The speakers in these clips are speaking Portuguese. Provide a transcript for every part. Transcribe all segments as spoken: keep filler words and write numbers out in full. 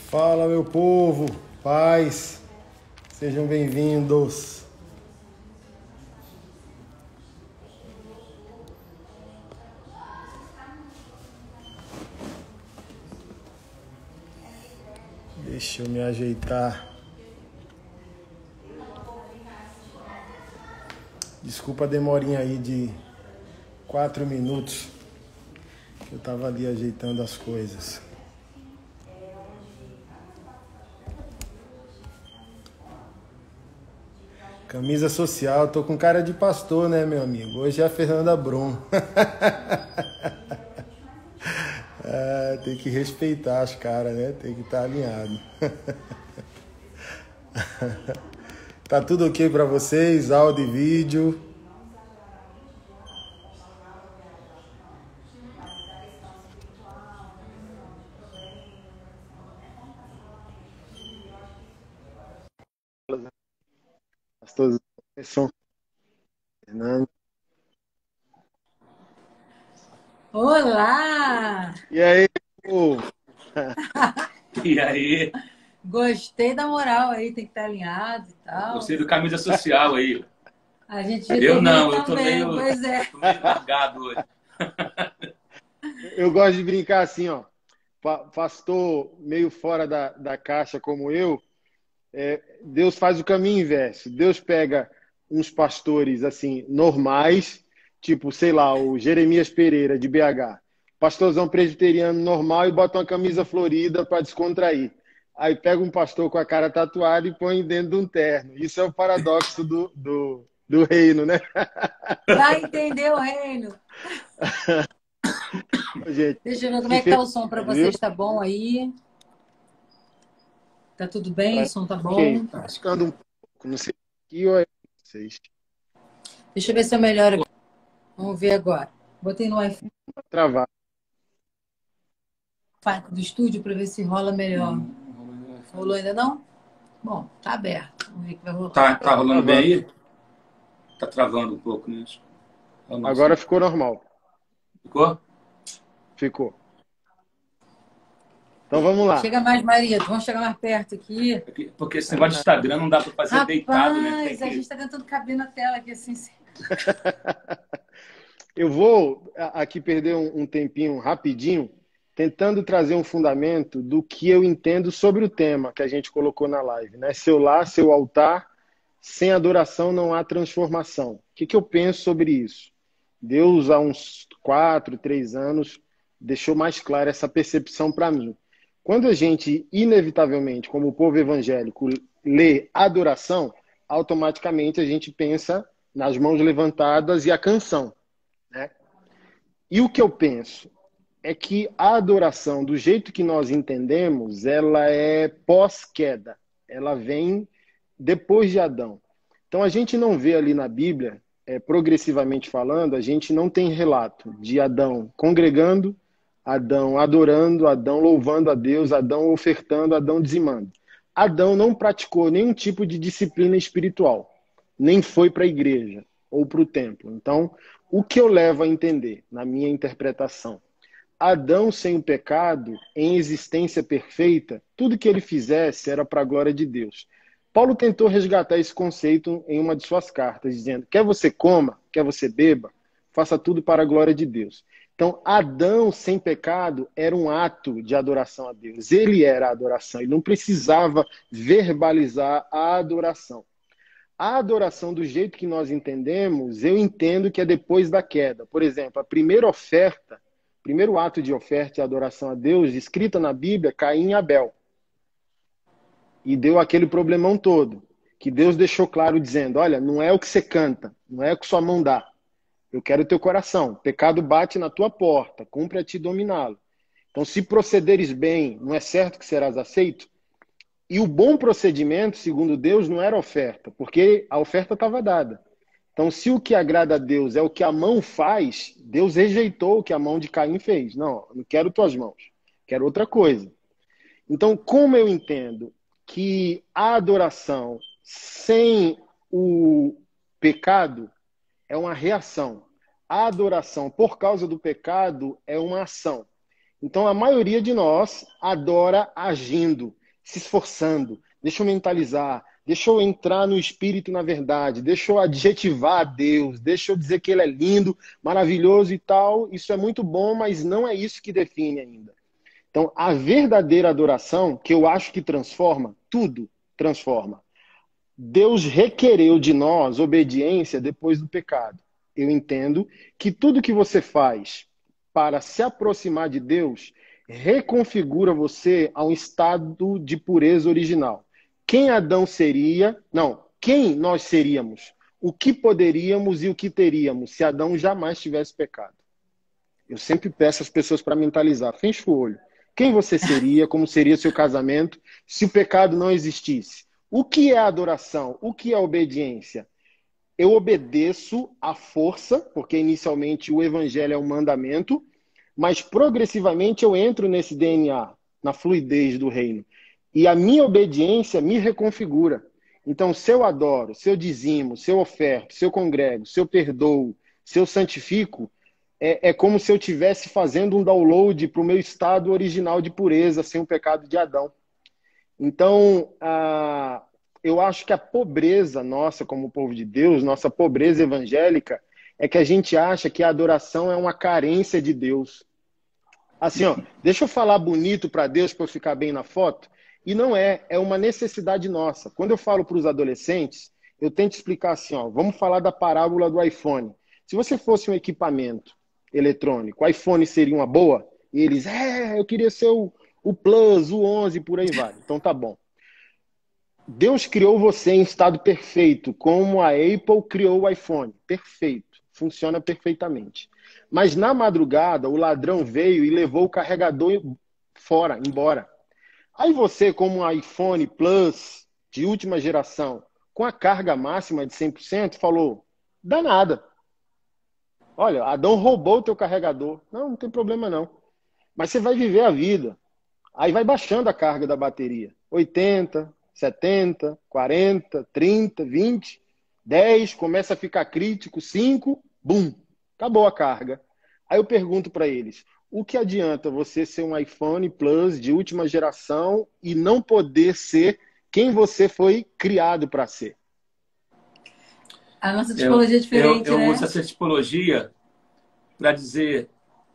Fala, meu povo, paz, sejam bem-vindos. Deixa eu me ajeitar. Desculpa a demorinha aí de quatro minutos. Eu tava ali ajeitando as coisas. Camisa social, tô com cara de pastor, né, meu amigo? Hoje é a Fernanda Brum. Ah, tem que respeitar as caras, né? Tem que estar alinhado. Tá tudo ok pra vocês? Áudio e vídeo? Pastor Fernando. Olá! E aí, povo? E aí? Gostei da moral aí, tem que estar alinhado e tal. Gostei do camisa social aí. A gente Eu não, eu tô também, meio, pois é. tô meio largado hoje. Eu gosto de brincar assim, ó. Pastor meio fora da, da caixa como eu, é, Deus faz o caminho inverso. Deus pega uns pastores assim normais, tipo, sei lá, o Jeremias Pereira de B H, pastorzão presbiteriano normal, e bota uma camisa florida para descontrair. Aí pega um pastor com a cara tatuada e põe dentro de um terno. Isso é o paradoxo do, do, do reino, né? Vai entender o reino. Gente, Deixa eu ver como que é que tá feliz, o som para viu? vocês. Tá bom aí? Tá tudo bem? O som tá Ok, bom? tá ficando um pouco, não sei aqui ou é vocês. Deixa eu ver se eu melhoro aqui. Vamos ver agora. Botei no Wi-Fi Travar. do estúdio para ver se rola melhor. Rolou ainda não? Bom, tá aberto. Vamos ver o que vai rolar. Tá, tá rolando bem Travando. aí? Tá travando um pouco, né? Agora ficou normal. Ficou? Ficou. Então vamos lá. Chega mais, Maria. Vamos chegar mais perto aqui. Porque esse negócio de Instagram não dá pra fazer Rapaz, deitado, né? Tem a que... gente tá tentando caber na tela aqui assim. Eu vou aqui perder um tempinho rapidinho, tentando trazer um fundamento do que eu entendo sobre o tema que a gente colocou na live, né? Seu lar, seu altar, sem adoração não há transformação. O que, que eu penso sobre isso? Deus, há uns quatro, três anos, deixou mais clara essa percepção para mim. Quando a gente, inevitavelmente, como povo evangélico, lê adoração, automaticamente a gente pensa nas mãos levantadas e a canção, né? E o que eu penso é que a adoração, do jeito que nós entendemos, ela é pós-queda. Ela vem depois de Adão. Então a gente não vê ali na Bíblia, é, progressivamente falando, a gente não tem relato de Adão congregando, Adão adorando, Adão louvando a Deus, Adão ofertando, Adão dizimando. Adão não praticou nenhum tipo de disciplina espiritual, nem foi para a igreja ou para o templo. Então, o que eu levo a entender, na minha interpretação? Adão sem o pecado, em existência perfeita, tudo que ele fizesse era para a glória de Deus. Paulo tentou resgatar esse conceito em uma de suas cartas, dizendo: quer você coma, quer você beba, faça tudo para a glória de Deus. Então, Adão sem pecado era um ato de adoração a Deus. Ele era a adoração, ele não precisava verbalizar a adoração. A adoração, do jeito que nós entendemos, eu entendo que é depois da queda. Por exemplo, a primeira oferta, o primeiro ato de oferta e adoração a Deus, escrita na Bíblia, Caim e Abel. E deu aquele problemão todo, que Deus deixou claro dizendo: olha, não é o que você canta, não é o que sua mão dá. Eu quero o teu coração. O pecado bate na tua porta, cumpre a ti dominá-lo. Então, se procederes bem, não é certo que serás aceito? E o bom procedimento, segundo Deus, não era oferta, porque a oferta estava dada. Então, se o que agrada a Deus é o que a mão faz, Deus rejeitou o que a mão de Caim fez. Não, não quero tuas mãos, quero outra coisa. Então, como eu entendo que a adoração sem o pecado é uma reação, a adoração por causa do pecado é uma ação. Então, a maioria de nós adora agindo. se esforçando, deixa eu mentalizar, deixa eu entrar no espírito na verdade, deixa eu adjetivar a Deus, deixa eu dizer que ele é lindo, maravilhoso e tal. Isso é muito bom, mas não é isso que define ainda. Então, a verdadeira adoração, que eu acho que transforma, tudo transforma. Deus requereu de nós obediência depois do pecado. Eu entendo que tudo que você faz para se aproximar de Deus reconfigura você a um estado de pureza original. Quem Adão seria? Não, quem nós seríamos? O que poderíamos e o que teríamos se Adão jamais tivesse pecado? Eu sempre peço às pessoas para mentalizar. Feche o olho. Quem você seria? Como seria seu casamento se o pecado não existisse? O que é adoração? O que é obediência? Eu obedeço à força, porque inicialmente o evangelho é um mandamento, mas progressivamente eu entro nesse D N A, na fluidez do reino. E a minha obediência me reconfigura. Então, se eu adoro, se eu dizimo, se eu oferto, se eu congrego, se eu perdoo, se eu santifico, é, é como se eu estivesse fazendo um download para o meu estado original de pureza, sem o pecado de Adão. Então, ah, eu acho que a pobreza nossa como povo de Deus, nossa pobreza evangélica, é que a gente acha que a adoração é uma carência de Deus. Assim, ó, deixa eu falar bonito para Deus para eu ficar bem na foto. E não é, é uma necessidade nossa. Quando eu falo para os adolescentes, eu tento explicar assim, ó, vamos falar da parábola do iPhone. Se você fosse um equipamento eletrônico, o iPhone seria uma boa? E eles, é, eu queria ser o, o Plus, o onze, por aí vai. Então tá bom. Deus criou você em estado perfeito, como a Apple criou o iPhone. Perfeito, funciona perfeitamente. Mas na madrugada, o ladrão veio e levou o carregador fora, embora. Aí você, como um iPhone Plus de última geração, com a carga máxima de cem por cento, falou, danada. Olha, Adão roubou o teu carregador. Não, não tem problema não. Mas você vai viver a vida. Aí vai baixando a carga da bateria. oitenta, setenta, quarenta, trinta, vinte, dez, começa a ficar crítico, cinco, bum, acabou a carga. Aí eu pergunto para eles, o que adianta você ser um iPhone Plus de última geração e não poder ser quem você foi criado para ser? A nossa tipologia é diferente, eu, eu, eu né? uso essa tipologia para dizer,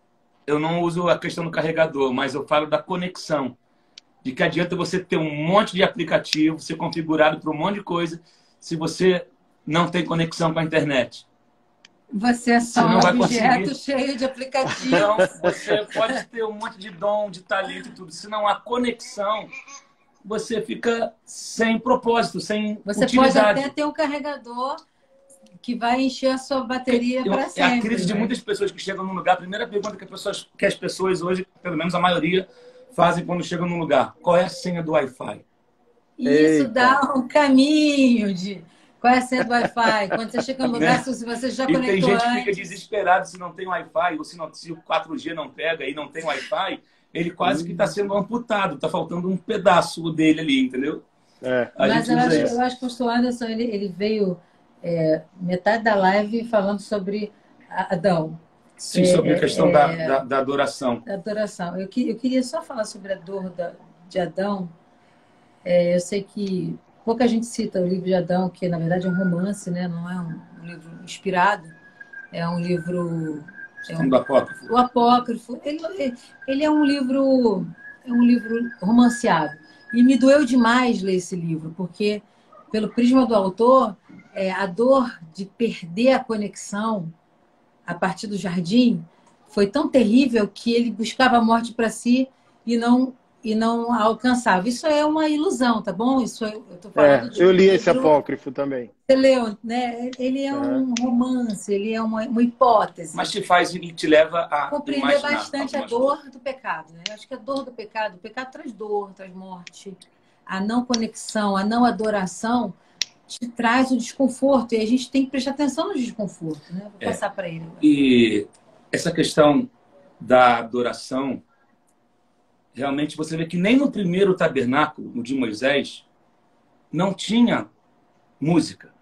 eu não uso a questão do carregador, mas eu falo da conexão. De que adianta você ter um monte de aplicativo, ser configurado para um monte de coisa, se você não tem conexão com a internet. Você é só não um vai objeto conseguir. cheio de aplicativos. Então, você pode ter um monte de dom, de talento e tudo. Se não há conexão, você fica sem propósito, sem Você utilidade. pode até ter um carregador que vai encher a sua bateria para sempre. É a crise, né, de muitas pessoas que chegam num lugar. A primeira pergunta que, pessoas, que as pessoas hoje, pelo menos a maioria, fazem quando chegam num lugar. Qual é a senha do Wi-Fi? Isso Eita. dá um caminho de... Qual é a senha do Wi-Fi? Quando você chega no lugar, Né? se você já E conectou tem gente antes... que fica desesperado se não tem Wi-Fi, ou se, não, se o quatro G não pega e não tem Wi-Fi, ele quase que está sendo amputado, está faltando um pedaço dele ali, entendeu? É. A Mas gente eu usa acho, isso. eu acho que o pastor Anderson, ele, ele veio é, metade da live falando sobre Adão. Sim, sobre É, a questão é, da, da, da adoração. Da adoração. Eu, que, eu queria só falar sobre a dor da, de Adão. É, eu sei que pouca gente cita o livro de Adão, que na verdade é um romance, né? Não é um, um livro inspirado. É um livro... É um, do apócrifo. O Apócrifo. Ele, ele é um livro, é um livro romanceado. E me doeu demais ler esse livro, porque, pelo prisma do autor, é, a dor de perder a conexão a partir do jardim foi tão terrível que ele buscava a morte para si e não, e não a alcançava. Isso é uma ilusão, tá bom? Isso eu estou falando É, de eu um li esse livro... apócrifo também. Você leu, né? Ele é um Uhum. romance, ele é uma, uma hipótese. Mas te faz e te leva a compreender imaginar bastante a algumas dor do pecado, né? Eu acho que a dor do pecado, o pecado traz dor, traz morte. A não conexão, a não adoração te traz o desconforto. E a gente tem que prestar atenção no desconforto, né? Vou É. passar para ele agora. E essa questão da adoração, realmente você vê que nem no primeiro tabernáculo, no de Moisés, não tinha música.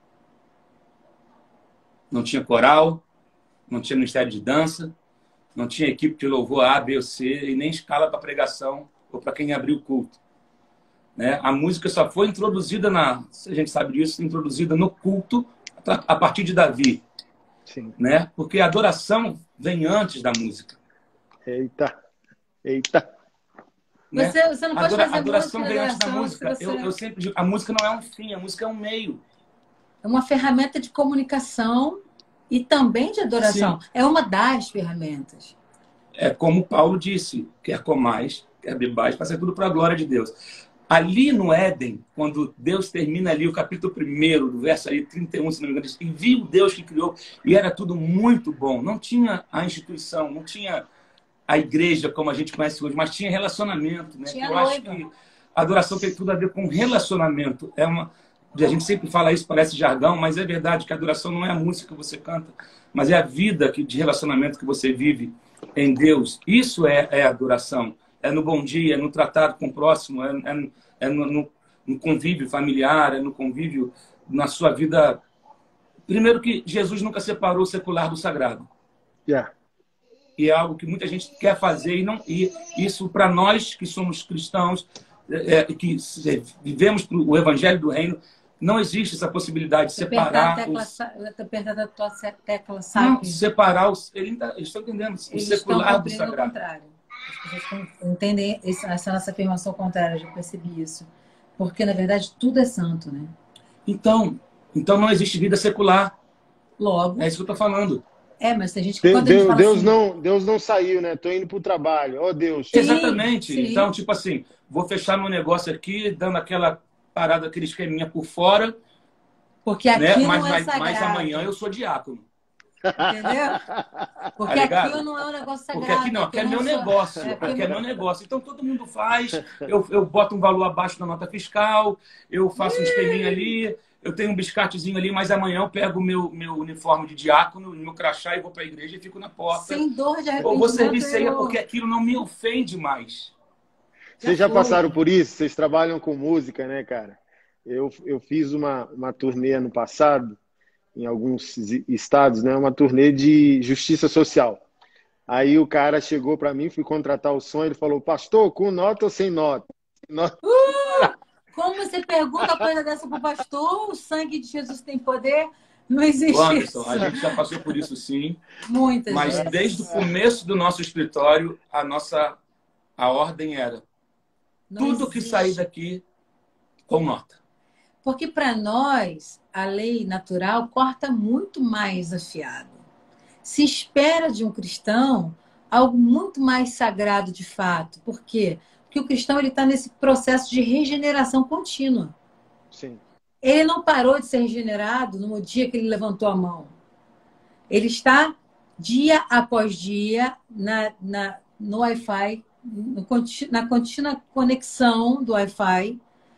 Não tinha coral, não tinha ministério de dança, não tinha equipe de louvor A, B ou C, e nem escala para pregação ou para quem abriu o culto. né? A música só foi introduzida, na, a gente sabe disso, introduzida no culto a partir de Davi. Sim. Né? Porque a adoração vem antes da música. Eita, eita. Né? Você, você não pode Adora, fazer adoração música, vem antes da adoração, música. você... Eu, eu sempre digo, a música não é um fim, a música é um meio. É uma ferramenta de comunicação e também de adoração. Sim. É uma das ferramentas. É como Paulo disse, quer comais, quer bebais, faça tudo para a glória de Deus. Ali no Éden, quando Deus termina ali o capítulo primeiro, do verso aí trinta e um, se não me engano, diz, e viu Deus que criou, e era tudo muito bom. Não tinha a instituição, não tinha a igreja como a gente conhece hoje, mas tinha relacionamento. Né? Tinha Eu noiva. acho que a adoração tem tudo a ver com relacionamento. É uma... A gente sempre fala isso, parece jargão, mas é verdade que a adoração não é a música que você canta, mas é a vida de relacionamento que você vive em Deus. Isso é, é adoração. É no bom dia, é no tratado com o próximo, é, é, é no, no, no convívio familiar, é no convívio na sua vida. Primeiro que Jesus nunca separou o secular do sagrado. Yeah. E é algo que muita gente quer fazer, e, não, e isso para nós que somos cristãos, é, que vivemos o evangelho do reino, não existe essa possibilidade de separar tecla, os... apertar a tua tecla, não, separar os... Eles estão entendendo, o Eles secular estão do sagrado. Contrário. As pessoas entendem essa nossa afirmação contrária, eu já percebi isso. Porque, na verdade, tudo é santo, né? Então, então não existe vida secular. Logo. É isso que eu estou falando. É, mas tem gente que Deus, quando a gente fala Deus, assim, não, Deus não saiu, né? Tô indo pro trabalho. Ó, oh, Deus. Sim, exatamente. sim. Então, tipo assim, vou fechar meu negócio aqui, dando aquela parada, aquele esqueminha por fora. Porque aqui né? não mas, é mas, sagrado. mas amanhã eu sou diácono. Entendeu? Porque Tá aqui não é um negócio sagrado. Porque aqui não, aqui é meu sou... negócio. É, aqui é meu negócio. Então todo mundo faz. Eu, eu boto um valor abaixo da nota fiscal, eu faço um esqueminha ali, eu tenho um biscatezinho ali, mas amanhã eu pego o meu, meu uniforme de diácono, meu crachá e vou para a igreja e fico na porta. Sem dor de arrependimento. Ou vou servir ceia eu... porque aquilo não me ofende mais. Vocês já passaram por isso? Vocês trabalham com música, né, cara? Eu, eu fiz uma, uma turnê ano passado, em alguns estados, né? Uma turnê de justiça social. Aí o cara chegou para mim, fui contratar o som, ele falou, pastor, com nota ou sem nota? nota... Uh, como você pergunta uma coisa dessa pro pastor? O sangue de Jesus tem poder? Não existe Ô, Anderson, isso. a gente já passou por isso sim. Muitas mas vezes. Desde o começo do nosso escritório, a nossa a ordem era Não tudo existe. que sair daqui com nota. Porque para nós, a lei natural corta muito mais afiado. Se espera de um cristão algo muito mais sagrado de fato. Por quê? Porque o cristão está nesse processo de regeneração contínua. Sim. Ele não parou de ser regenerado no dia que ele levantou a mão. Ele está dia após dia na, na, no Wi-Fi, no, na contínua conexão do Wi-Fi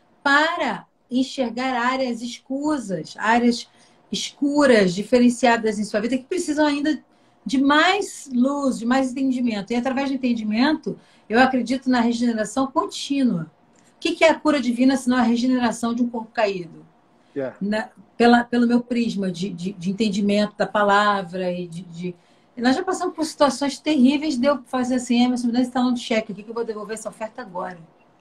para enxergar áreas escusas, áreas escuras, diferenciadas em sua vida, que precisam ainda de mais luz, de mais entendimento. E através do entendimento, eu acredito na regeneração contínua. O que é a cura divina, senão a regeneração de um corpo caído? Yeah. Na, pela, pelo meu prisma de, de, de entendimento da palavra e de, de... Nós já passamos por situações terríveis de eu fazer assim, Emerson, me dá esse talão de cheque aqui que eu vou devolver essa oferta agora.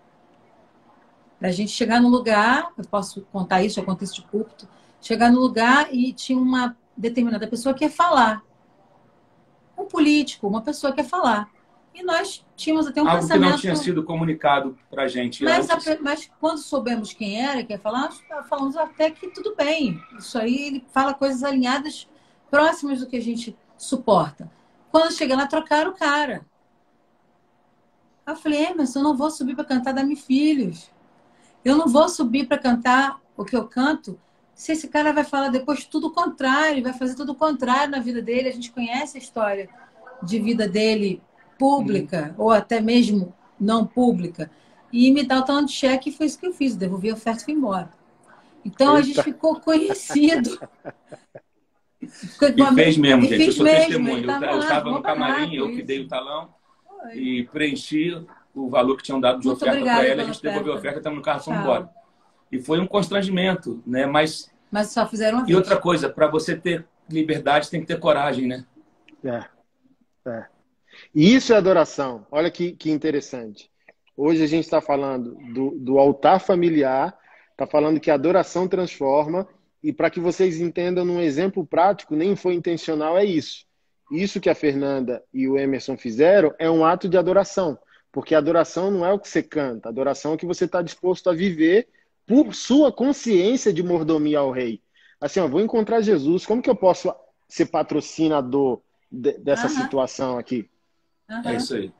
A gente chegar no lugar, eu posso contar isso, eu conto isso de púlpito, chegar no lugar e tinha uma determinada pessoa que ia falar. Um político, uma pessoa que ia falar. E nós tínhamos até um Algo pensamento... que não tinha sido comunicado para a gente mas, antes. A, mas quando soubemos quem era, que ia falar, nós falamos até que tudo bem. Isso aí, ele fala coisas alinhadas, próximas do que a gente suporta. Quando chega lá, trocaram o cara. Eu falei, Emerson, eu não vou subir para cantar Dá-me Filhos. Eu não vou subir para cantar o que eu canto se esse cara vai falar depois tudo o contrário, vai fazer tudo o contrário na vida dele. A gente conhece a história de vida dele pública, hum. ou até mesmo não pública. E me dá o talão de cheque, e foi isso que eu fiz. Devolvi a oferta e fui embora. Então, Eita. a gente ficou conhecido. E fez mesmo, e gente. Eu sou mesmo, testemunho. Eu estava no camarim, eu isso. que dei o talão foi. E preenchi o valor que tinham dado de Muito oferta para ela. A gente devolveu a oferta, estamos no carro e fomos embora. E foi um constrangimento, né? Mas, Mas só fizeram uma E vez. outra coisa, para você ter liberdade, tem que ter coragem, né? É, é. E isso é adoração. Olha que, que interessante. Hoje a gente está falando do, do altar familiar, está falando que a adoração transforma, e para que vocês entendam num exemplo prático, nem foi intencional, é isso. Isso que a Fernanda e o Emerson fizeram é um ato de adoração, porque a adoração não é o que você canta, a adoração é o que você está disposto a viver por sua consciência de mordomia ao rei. Assim, ó, vou encontrar Jesus, como que eu posso ser patrocinador de, dessa Aham, situação aqui? É aham. isso aí.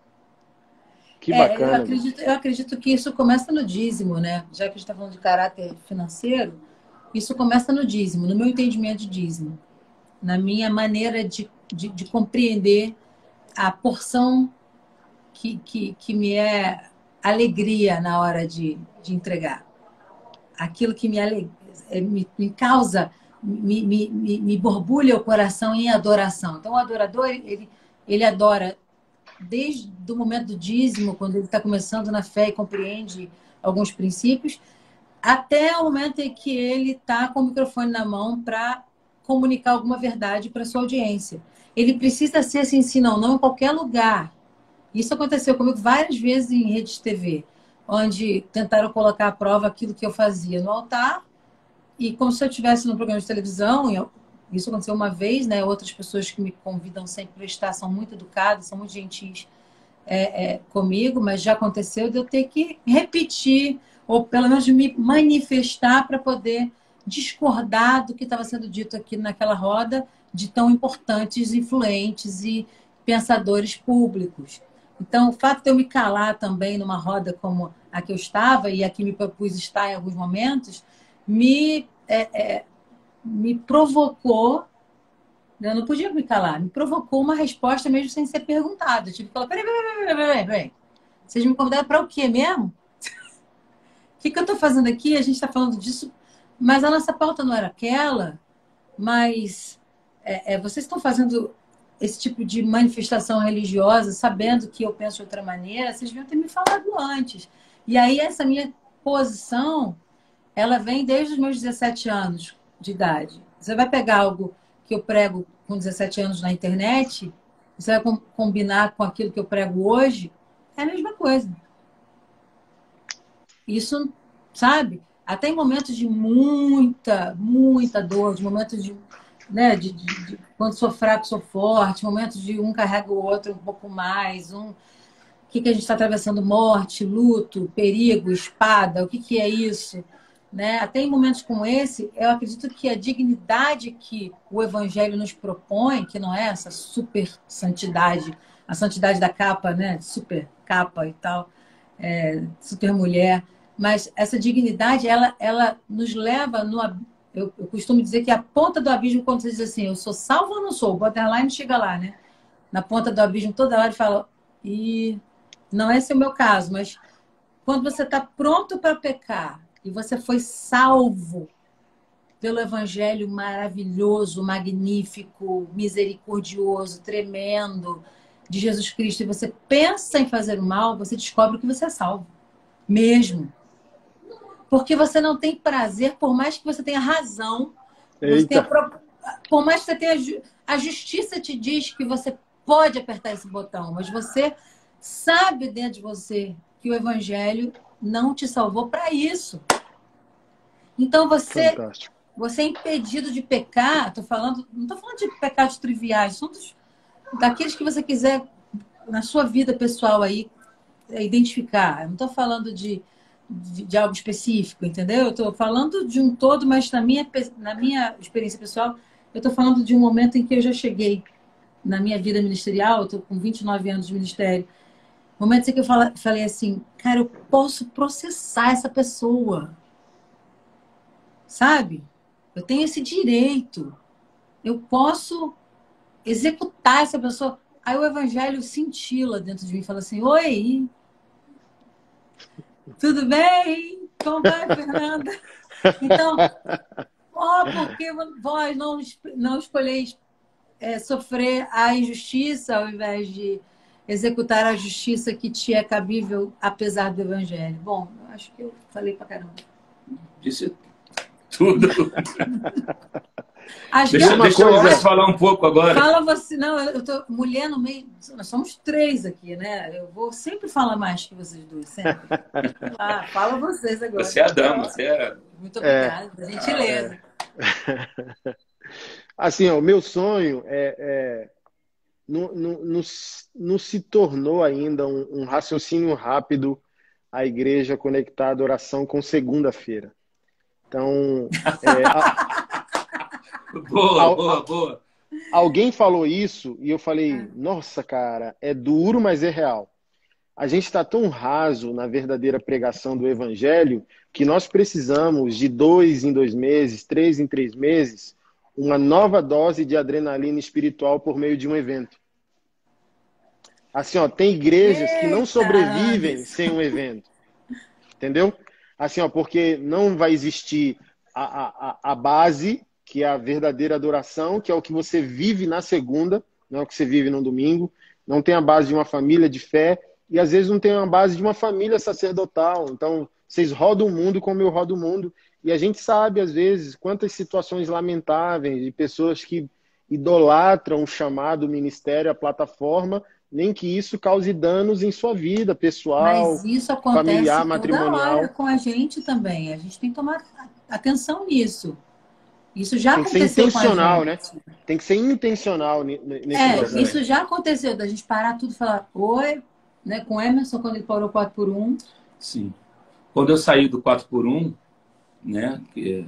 Que É, eu bacana, velho. acredito, eu acredito que isso começa no dízimo, né? Já que a gente está falando de caráter financeiro, isso começa no dízimo, no meu entendimento de dízimo, na minha maneira de, de, de compreender a porção que, que, que me é alegria na hora de, de entregar. Aquilo que me, ale- eh, me, me causa, me, me, me, me borbulha o coração em adoração. Então, o adorador, ele, ele adora desde o momento do dízimo, quando ele está começando na fé e compreende alguns princípios, até o momento em que ele está com o microfone na mão para comunicar alguma verdade para sua audiência. Ele precisa ser assim, sim, não, não em qualquer lugar. Isso aconteceu comigo várias vezes em rede de T V, onde tentaram colocar à prova aquilo que eu fazia no altar, e como se eu estivesse num programa de televisão. E eu- isso aconteceu uma vez, né? Outras pessoas que me convidam sempre para estar são muito educadas, são muito gentis é, é, comigo, mas já aconteceu de eu ter que repetir, ou pelo menos me manifestar para poder discordar do que estava sendo dito aqui naquela roda de tão importantes, influentes e pensadores públicos. Então, o fato de eu me calar também numa roda como a que eu estava e a que me propus estar em alguns momentos, me, é, é, me provocou. Eu não podia me calar, me provocou uma resposta mesmo sem ser perguntado. Eu tive que falar: peraí, peraí, peraí, peraí, peraí. Vocês me convidaram para o quê mesmo? O que, que eu estou fazendo aqui? A gente está falando disso, mas a nossa pauta não era aquela, mas é, é, vocês estão fazendo esse tipo de manifestação religiosa, sabendo que eu penso de outra maneira, vocês deviam ter me falado antes. E aí essa minha posição, ela vem desde os meus dezessete anos de idade. Você vai pegar algo que eu prego com dezessete anos na internet, você vai com- combinar com aquilo que eu prego hoje, é a mesma coisa. Isso, sabe? Até em momentos de muita, muita dor, de momentos de, né, de, de- de- quando sou fraco, sou forte, momentos de um carrega o outro um pouco mais, um, o que, que a gente está atravessando? Morte, luto, perigo, espada, o que, que é isso? Né? Até em momentos como esse, eu acredito que a dignidade que o Evangelho nos propõe, que não é essa super santidade, a santidade da capa, né? Super capa e tal, é, super mulher, mas essa dignidade, ela, ela nos leva no. Eu, eu costumo dizer que a ponta do abismo, quando você diz assim, eu sou salvo ou não sou? O borderline chega lá, né? Na ponta do abismo toda hora e fala, e não é esse é o meu caso, mas quando você está pronto para pecar e você foi salvo pelo evangelho maravilhoso, magnífico, misericordioso, tremendo de Jesus Cristo, e você pensa em fazer o mal, você descobre que você é salvo. Mesmo. Porque você não tem prazer, por mais que você tenha razão, você tenha, Eita, por mais que você tenha. A justiça te diz que você pode apertar esse botão, mas você sabe dentro de você que o evangelho não te salvou para isso. Então você, fantástico. você é impedido de pecar. Tô falando, não estou falando de pecados triviais, são dos, daqueles que você quiser na sua vida pessoal aí identificar. Eu não estou falando de, de, de algo específico, entendeu? Eu estou falando de um todo, mas na minha, na minha experiência pessoal, eu estou falando de um momento em que eu já cheguei na minha vida ministerial, eu estou com vinte e nove anos de ministério, momentos em que eu fala, falei assim, cara, eu posso processar essa pessoa, sabe? Eu tenho esse direito, eu posso executar essa pessoa. Aí o evangelho cintila dentro de mim e fala assim, oi, tudo bem? Como vai, Fernanda? Então, ó, porque vós não, não escolheis é, sofrer a injustiça ao invés de executar a justiça que te é cabível, apesar do Evangelho. Bom, eu acho que eu falei pra caramba. Disse tudo. As Deixa, gatas- uma deixa coisa- eu Alex falar um pouco agora. Fala você. Não, eu tô mulher no meio. Nós somos três aqui, né? Eu vou sempre falar mais que vocês dois, sempre. Ah, fala vocês agora. Você é a dama, você é... Muito obrigada, da gentileza. Assim, ó, o meu sonho é, é não, não, não, não se tornou ainda um, um raciocínio rápido a igreja conectada à oração com segunda-feira. Então, é, a, Boa, Al- boa, boa. alguém falou isso e eu falei, nossa, cara, é duro, mas é real. A gente está tão raso na verdadeira pregação do evangelho que nós precisamos de dois em dois meses, três em três meses, uma nova dose de adrenalina espiritual por meio de um evento. Assim, ó, tem igrejas que não Eita, sobrevivem Anderson. sem um evento. Entendeu? Assim, ó, porque não vai existir a, a, a base, que é a verdadeira adoração, que é o que você vive na segunda, não é o que você vive no domingo. Não tem a base de uma família de fé e às vezes não tem a base de uma família sacerdotal. Então, vocês rodam o mundo como eu rodo o mundo. E a gente sabe, às vezes, quantas situações lamentáveis de pessoas que idolatram o chamado ministério, a plataforma, nem que isso cause danos em sua vida pessoal, Mas isso acontece familiar, toda matrimonial. hora com a gente também. A gente tem que tomar atenção nisso. Isso já Tem que ser aconteceu intencional, com a né? gente. Tem que ser intencional ni- ni- nesse É, processo. isso já aconteceu, da gente parar tudo e falar oi, né? Com o Emerson, quando ele parou quatro por um. Sim. Quando eu saí do quatro por um, né, que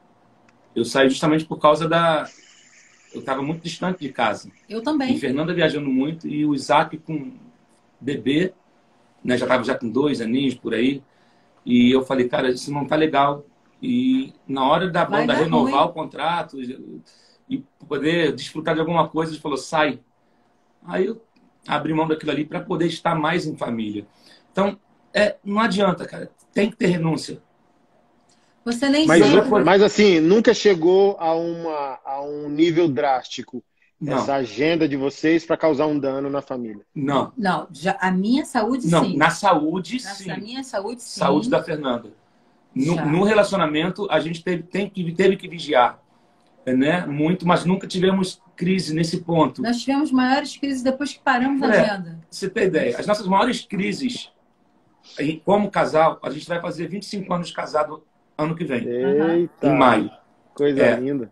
eu saí justamente por causa da... Eu estava muito distante de casa. Eu E também. Fernanda viajando muito e o Isaac com bebê, né, já estava já com dois aninhos por aí. E eu falei, cara, isso não tá legal. E na hora da Vai banda dar renovar ruim. o contrato e poder desfrutar de alguma coisa, ele falou, sai. Aí eu abri mão daquilo ali para poder estar mais em família. Então, é, não adianta, cara. Tem que ter renúncia. Você nem Mas, sabe. mas assim, nunca chegou a, uma, a um nível drástico Não, essa agenda de vocês para causar um dano na família. não, Não, já, a minha saúde, não. sim. Na saúde, Na, sim. na minha saúde, sim. Saúde da Fernanda. No, Já. no relacionamento, a gente teve, tem que, teve que vigiar, né? Muito, mas nunca tivemos crise nesse ponto. Nós tivemos maiores crises depois que paramos a É. agenda. Você tem ideia? As nossas maiores crises, aí, como casal, a gente vai fazer vinte e cinco anos de casado ano que vem, Eita, em maio. coisa É. linda.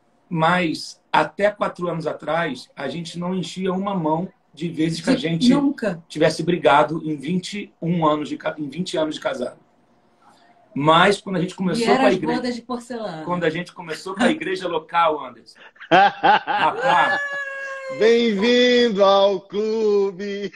Mas até quatro anos atrás, a gente não enchia uma mão de vezes que a gente Nunca. tivesse brigado em vinte e um anos de, ca- em vinte anos de casado. Mas quando a gente começou Vieram com a as igreja, bodas de porcelana. quando a gente começou com a igreja local, Anderson, rapaz, Bem-vindo ao clube!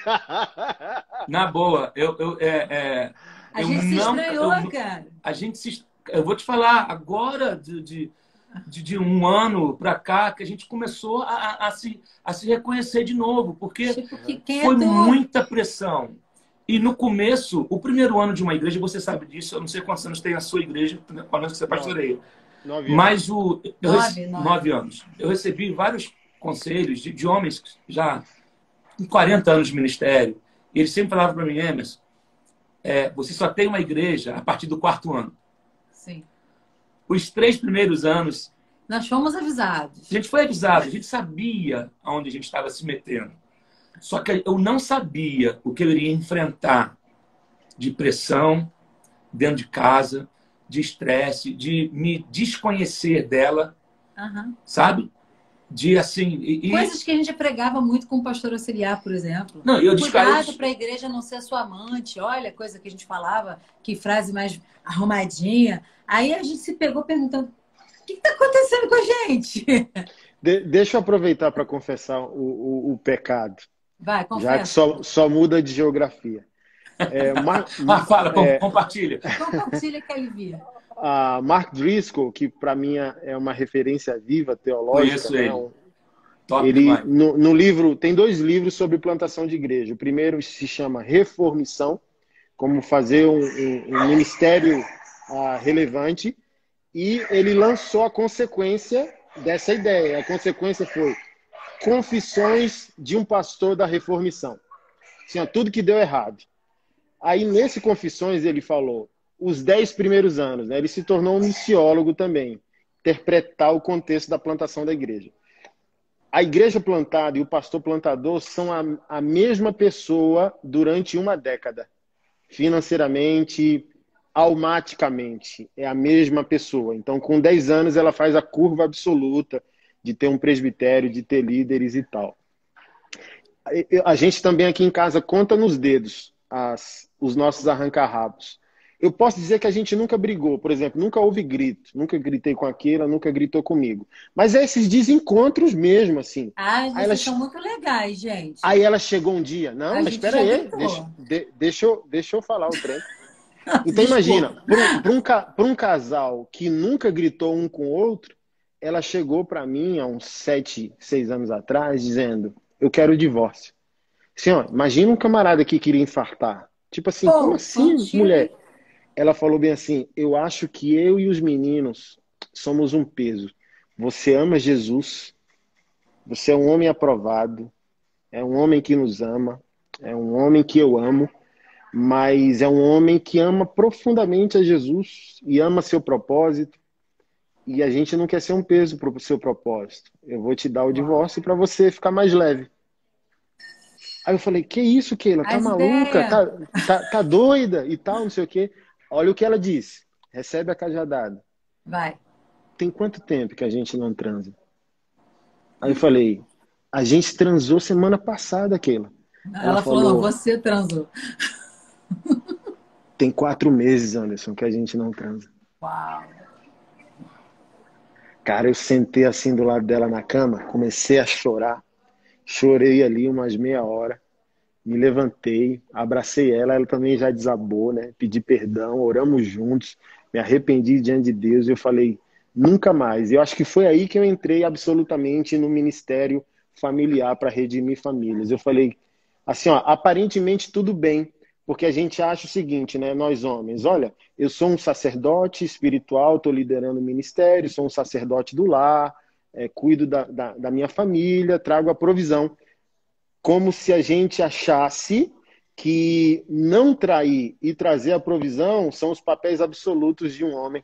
na boa, eu, eu, é, é, A eu gente se não, estranhou, eu, cara. a gente se, eu vou te falar agora de, de, de, de um ano para cá que a gente começou a, a, a se, a se reconhecer de novo, porque Tipo, que quem foi é tu? muita pressão. E no começo, o primeiro ano de uma igreja, você sabe disso, eu não sei quantos anos tem a sua igreja, pelo menos que você pastoreia. Nove anos. Mas o. Eu Nove, rece- nove. nove anos. Eu recebi vários conselhos de, de homens já com quarenta anos de ministério. E eles sempre falavam para mim, Emerson, é, você só tem uma igreja a partir do quarto ano. Sim. Os três primeiros anos, Nós fomos avisados. a gente foi avisado, a gente sabia aonde a gente estava se metendo. Só que eu não sabia o que eu iria enfrentar de pressão dentro de casa, de estresse, de me desconhecer dela, Aham. sabe? De assim. E, e- Coisas que a gente pregava muito com o pastor auxiliar, por exemplo. Não, eu descarei. Cuidado para a igreja não ser sua amante. Olha, coisa que a gente falava, que frase mais arrumadinha. Aí a gente se pegou perguntando: o que está acontecendo com a gente? De- deixa eu aproveitar para confessar o, o, o pecado, Vai, já que confessa. só, só muda de geografia. É, Mar- Ah, fala, com- é, compartilha. Compartilha que alivia. a Mark Driscoll, que para mim é uma referência viva teológica, Conheço né? ele. Um- Top ele demais. no, no livro tem dois livros sobre plantação de igreja. O primeiro se chama Reformição, como fazer um, um- um ministério ah, relevante, e ele lançou a consequência dessa ideia. A consequência foi Confissões de um pastor da Reformição. Tinha tudo que deu errado. Aí nesse Confissões ele falou os dez primeiros anos, né? Ele se tornou um missiólogo também. interpretar o contexto da plantação da igreja. A igreja plantada e o pastor plantador são a, a mesma pessoa durante uma década. Financeiramente, almaticamente, é a mesma pessoa. Então, com dez anos, ela faz a curva absoluta de ter um presbitério, de ter líderes e tal. A gente também aqui em casa conta nos dedos as, os nossos arranca-rabos. Eu posso dizer que a gente nunca brigou, por exemplo, nunca houve grito, nunca gritei com aquela, nunca gritou comigo. Mas é esses desencontros mesmo, assim. Ah, vocês ela... são muito legais, gente. Aí ela chegou um dia, não, a mas espera aí, deixa, de, deixa, eu, deixa eu falar o trem. Então imagina, para um, um, um casal que nunca gritou um com o outro, ela chegou para mim há uns sete, seis anos atrás, dizendo, eu quero o divórcio. Assim, ó, imagina um camarada que queria infartar. Tipo assim, Pô, como assim, contigo. mulher? Ela falou bem assim, eu acho que eu e os meninos somos um peso. Você ama Jesus, você é um homem aprovado, é um homem que nos ama, é um homem que eu amo, mas é um homem que ama profundamente a Jesus e ama seu propósito, e a gente não quer ser um peso para o seu propósito. Eu vou te dar o divórcio para você ficar mais leve. Aí eu falei, que isso, Keila? Tá As maluca? Tá, tá, tá doida? E tal, não sei o quê. Olha o que ela disse. Recebe a cajadada. Vai. Tem quanto tempo que a gente não transa? Aí eu falei, a gente transou semana passada, Keila. Ela, ela falou, falou, você transou. Tem quatro meses, Anderson, que a gente não transa. Uau. Cara, eu sentei assim do lado dela na cama, comecei a chorar. Chorei ali umas meia hora. Me levantei, abracei ela, ela também já desabou, né? Pedi perdão, oramos juntos, me arrependi diante de Deus e eu falei, nunca mais. E eu acho que foi aí que eu entrei absolutamente no ministério familiar para redimir famílias. Eu falei, assim, ó, aparentemente tudo bem, porque a gente acha o seguinte, né? Nós homens, olha, eu sou um sacerdote espiritual, estou liderando o ministério, sou um sacerdote do lar, é, cuido da, da, da minha família, trago a provisão. Como se a gente achasse que não trair e trazer a provisão são os papéis absolutos de um homem.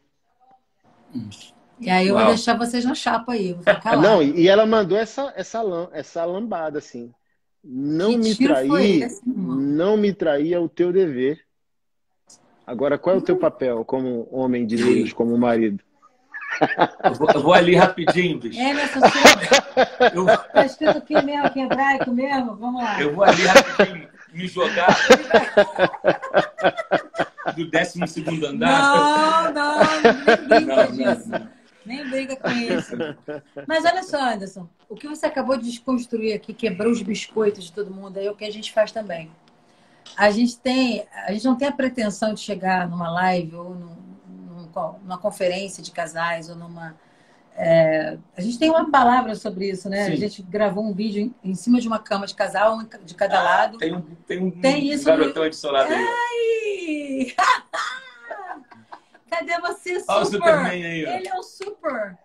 E aí eu Uau. vou deixar vocês na chapa aí, vou ficar lá. Não, e ela mandou essa, essa, essa lambada, assim. Não que me trair, não me trair é o teu dever. Agora, qual é o teu papel como homem de Deus, como marido? Eu vou, eu vou ali rapidinho, bicho. É, nessa sua... eu... Tá escrito aqui mesmo, que é hebraico mesmo? Vamos lá. Eu vou ali rapidinho me jogar do décimo segundo andar. Não, não, nem briga disso. Não, não. Nem briga com isso. Mas olha só, Anderson, o que você acabou de desconstruir aqui, quebrou os biscoitos de todo mundo, aí é o que a gente faz também. A gente tem, a gente não tem a pretensão de chegar numa live ou num numa conferência de casais ou numa... É, a gente tem uma palavra sobre isso, né? Sim. A gente gravou um vídeo em, em cima de uma cama de casal, um de cada ah, lado. Tem um, tem um, tem isso garotão no... adicionado aí. Cadê você, super? Olha o Superman aí, ó. Ele é o super.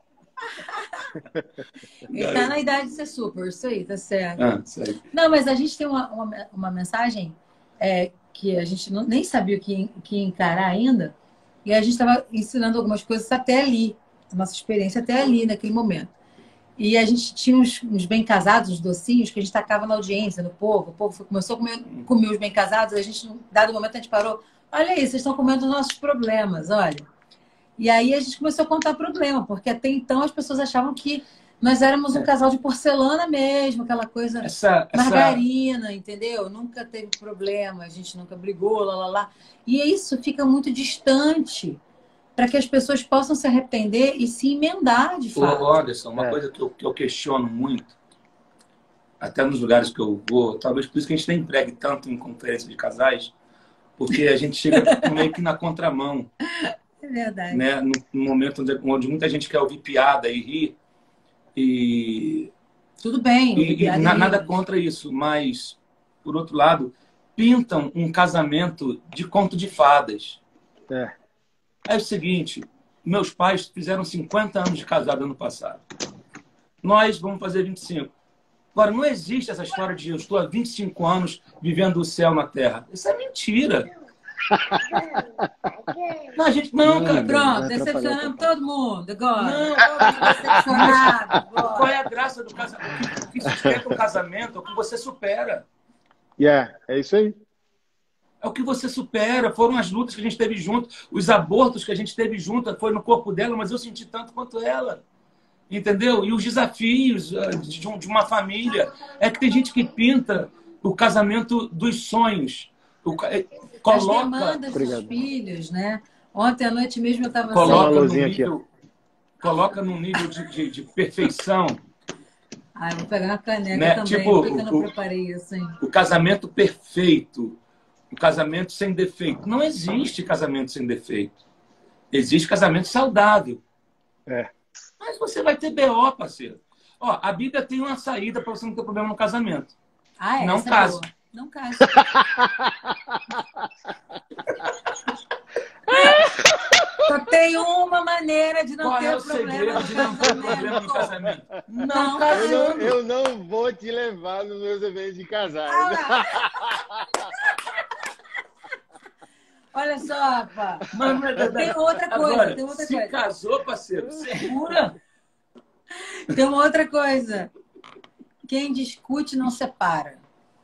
Ele tá na idade de ser super, isso aí, tá certo. Ah, certo. Não, mas a gente tem uma, uma, uma mensagem é, que a gente não, nem sabia o que, que encarar ainda. E a gente estava ensinando algumas coisas até ali, a nossa experiência até ali, naquele momento. E a gente tinha uns, uns bem-casados, uns docinhos, que a gente tacava na audiência, no povo. O povo começou a comer, comer os bem-casados, a gente, em dado momento, a gente parou. Olha aí, vocês estão comendo os nossos problemas, olha. E aí a gente começou a contar problema, porque até então as pessoas achavam que nós éramos um casal de porcelana mesmo, aquela coisa essa, margarina, essa... entendeu? Nunca teve problema, a gente nunca brigou, lá, lá, lá. E isso fica muito distante para que as pessoas possam se arrepender e se emendar, de fato. Ô, Anderson, uma é. coisa que eu, que eu questiono muito, até nos lugares que eu vou, talvez por isso que a gente nem pregue tanto em conferência de casais, porque a gente chega meio que na contramão. É verdade. Né? No, no momento onde, onde muita gente quer ouvir piada e rir, e tudo bem, e, e na, nada contra isso, mas por outro lado pintam um casamento de conto de fadas. É, é o seguinte, meus pais fizeram cinquenta anos de casado ano passado, nós vamos fazer vinte e cinco. Agora, não existe essa história de eu estou há vinte e cinco anos vivendo o céu na terra. Isso é mentira. Não, a gente, não, Não, cara. não. Pronto, vai decepcionamos atrapalhar todo mundo agora. Não, Todos decepcionados qual agora. é a graça do casamento? O que sustenta um casamento é o que você supera. Yeah, é isso aí. É o que você supera. Foram as lutas que a gente teve junto, os abortos que a gente teve junto, foi no corpo dela, mas eu senti tanto quanto ela. Entendeu? E os desafios uh, de, um- de uma família. É que tem gente que pinta o casamento dos sonhos. O ca- eh, As coloca, demandas dos Obrigado. filhos, né? Ontem à noite mesmo eu estava Uma coloca no luzinha aqui, ó. nível, coloca num nível de, de, de perfeição, Ah, eu vou pegar uma caneca né? também. Tipo, Por que que eu não o- preparei isso, hein? o casamento perfeito, o casamento sem defeito. Não existe casamento sem defeito. Existe casamento saudável. É. Mas você vai ter B O, parceiro. Ó, a Bíblia tem uma saída para você não ter problema no casamento. Ah, é? Não Essa é case. boa. Não case. Só tem uma maneira de não Qual ter é o problema segredo no de não ter problema no casamento. casamento? Não, Não, Eu não, casando. eu não vou te levar nos meus eventos de casais. Ah, olha só, rapaz. Mas não é verdade. Tem outra coisa, Agora, tem outra se coisa. casou, parceiro, segura. Tem uma outra coisa. Quem discute não separa.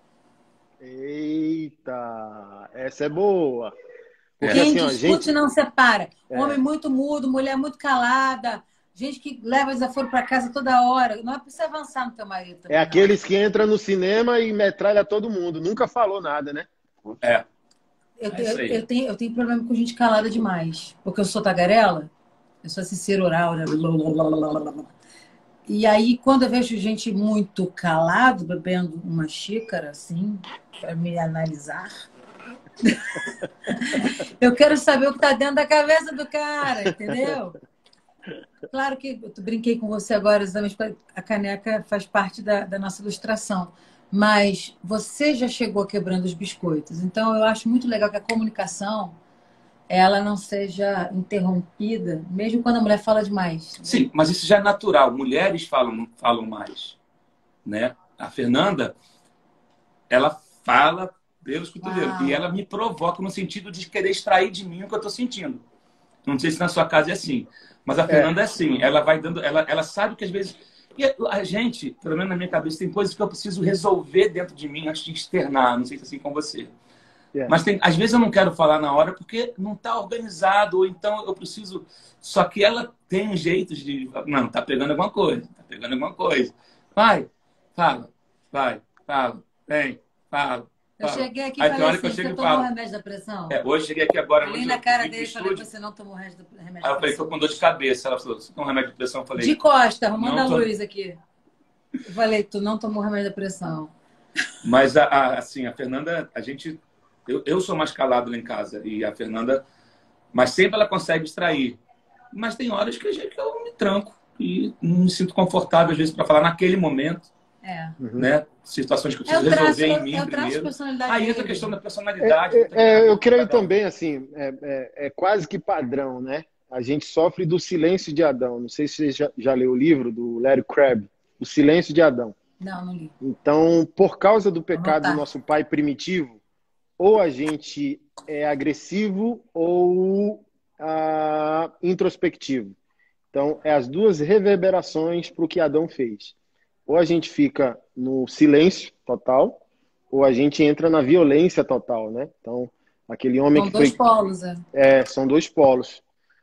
Eita, essa é boa. Porque Quem assim, ó, discute gente, não separa. É. Homem muito mudo, mulher muito calada, gente que leva desaforo para casa toda hora. Não é pra você avançar no teu marido também, é não. aqueles que entram no cinema e metralha todo mundo. Nunca falou nada, né? É. Eu, É isso eu, aí. eu tenho, eu tenho problema com gente calada demais. Porque eu sou tagarela, eu sou Cicero oral. Né? E aí, quando eu vejo gente muito calado, bebendo uma xícara, assim, para me analisar, eu quero saber o que está dentro da cabeça do cara, entendeu? Claro que eu brinquei com você agora, exatamente, porque a caneca faz parte da, da nossa ilustração. Mas você já chegou quebrando os biscoitos. Então, eu acho muito legal que a comunicação ela não seja interrompida, mesmo quando a mulher fala demais. Sim, mas isso já é natural. Mulheres falam, falam mais, né? A Fernanda, ela fala pelos cotovelos. Uau. E ela me provoca no sentido de querer extrair de mim o que eu estou sentindo. Não sei se na sua casa é assim. Mas a Fernanda é, é assim. Ela vai dando... Ela, ela sabe que às vezes... E a gente, pelo menos na minha cabeça, tem coisas que eu preciso resolver dentro de mim antes de externar. Não sei se é assim com você. Yeah. Mas tem, às vezes eu não quero falar na hora porque não está organizado, ou então eu preciso... Só que ela tem um jeito de... Não, tá pegando alguma coisa, tá pegando alguma coisa. Vai, fala, vai, fala, vem, fala. Eu fala. cheguei aqui e Aí falei tem hora assim, que eu você chego e tomou falo. remédio da pressão? É, hoje cheguei aqui agora... Olhei hoje na eu cara vim pro dele e falei, estúdio. você não tomou remédio da remédio Aí da eu falei, pressão? tô com dor de cabeça. Ela falou, você tem um remédio de pressão? Eu falei, De costa, arrumando não a tô- luz aqui. Eu falei, tu não tomou remédio da pressão. mas a, a- assim, a Fernanda, a gente... Eu, eu sou mais calado lá em casa. E a Fernanda... Mas sempre ela consegue distrair. Mas tem horas que, a gente, que eu me tranco. E não me sinto confortável, às vezes, para falar naquele momento. É. Uhum. Né? Situações que eu É o preciso traço, resolver em mim é o traço de primeiro. personalidade Aí entra a dele. questão da É, personalidade. é, não tem nada a é, ver eu com creio cada um. também, assim, é, é- é quase que padrão, né? A gente sofre do silêncio de Adão. Não sei se você já, já leu o livro do Larry Crabb, O Silêncio de Adão. Não, não li. Então, por causa do pecado do Anotar. nosso pai primitivo, ou a gente é agressivo ou ah, introspectivo. Então, é as duas reverberações para o que Adão fez. Ou a gente fica no silêncio total, ou a gente entra na violência total, né? Então, aquele homem São que dois foi... polos, é. É, são dois polos.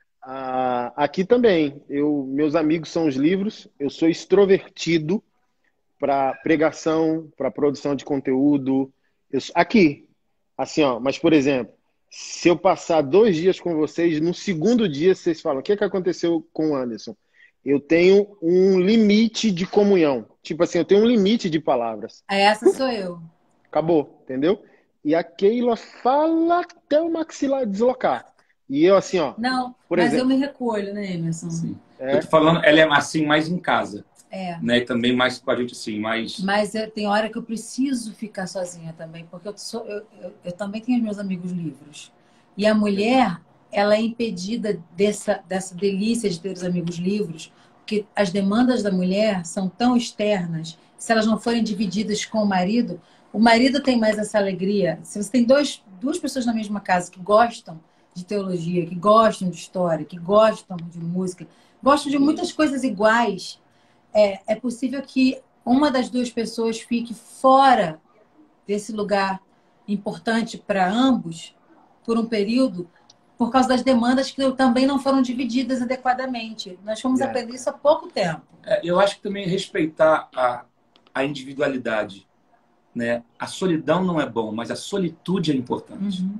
Ah, aqui também, eu, meus amigos são os livros, eu sou extrovertido para pregação, para produção de conteúdo. Eu, aqui, assim, ó, mas por exemplo, se eu passar dois dias com vocês, no segundo dia vocês falam, o que, que aconteceu com o Anderson? Eu tenho um limite de comunhão. Tipo assim, eu tenho um limite de palavras. Essa sou eu. Acabou, entendeu? E a Keila fala até o maxilar deslocar. E eu assim, ó, Não, por mas exemplo, eu me recolho, né, Emerson? Sim. é, Eu tô falando, ela é assim mais em casa. É. Né? E também mais com a gente assim, mais... Mas eu, tem hora que eu preciso ficar sozinha também, porque eu, sou, eu, eu, eu também tenho os meus amigos livres. E a mulher, ela é impedida dessa, dessa delícia de ter os amigos livres, porque as demandas da mulher são tão externas, se elas não forem divididas com o marido, o marido tem mais essa alegria. Se você tem dois, duas pessoas na mesma casa que gostam de teologia, que gostam de história, que gostam de música, gostam de muitas coisas iguais, é, é possível que uma das duas pessoas fique fora desse lugar importante para ambos por um período, por causa das demandas que também não foram divididas adequadamente. Nós fomos Yeah. aprender isso há pouco tempo. É, eu acho que também respeitar a, a individualidade, né? A solidão não é bom, mas a solitude é importante. Uhum.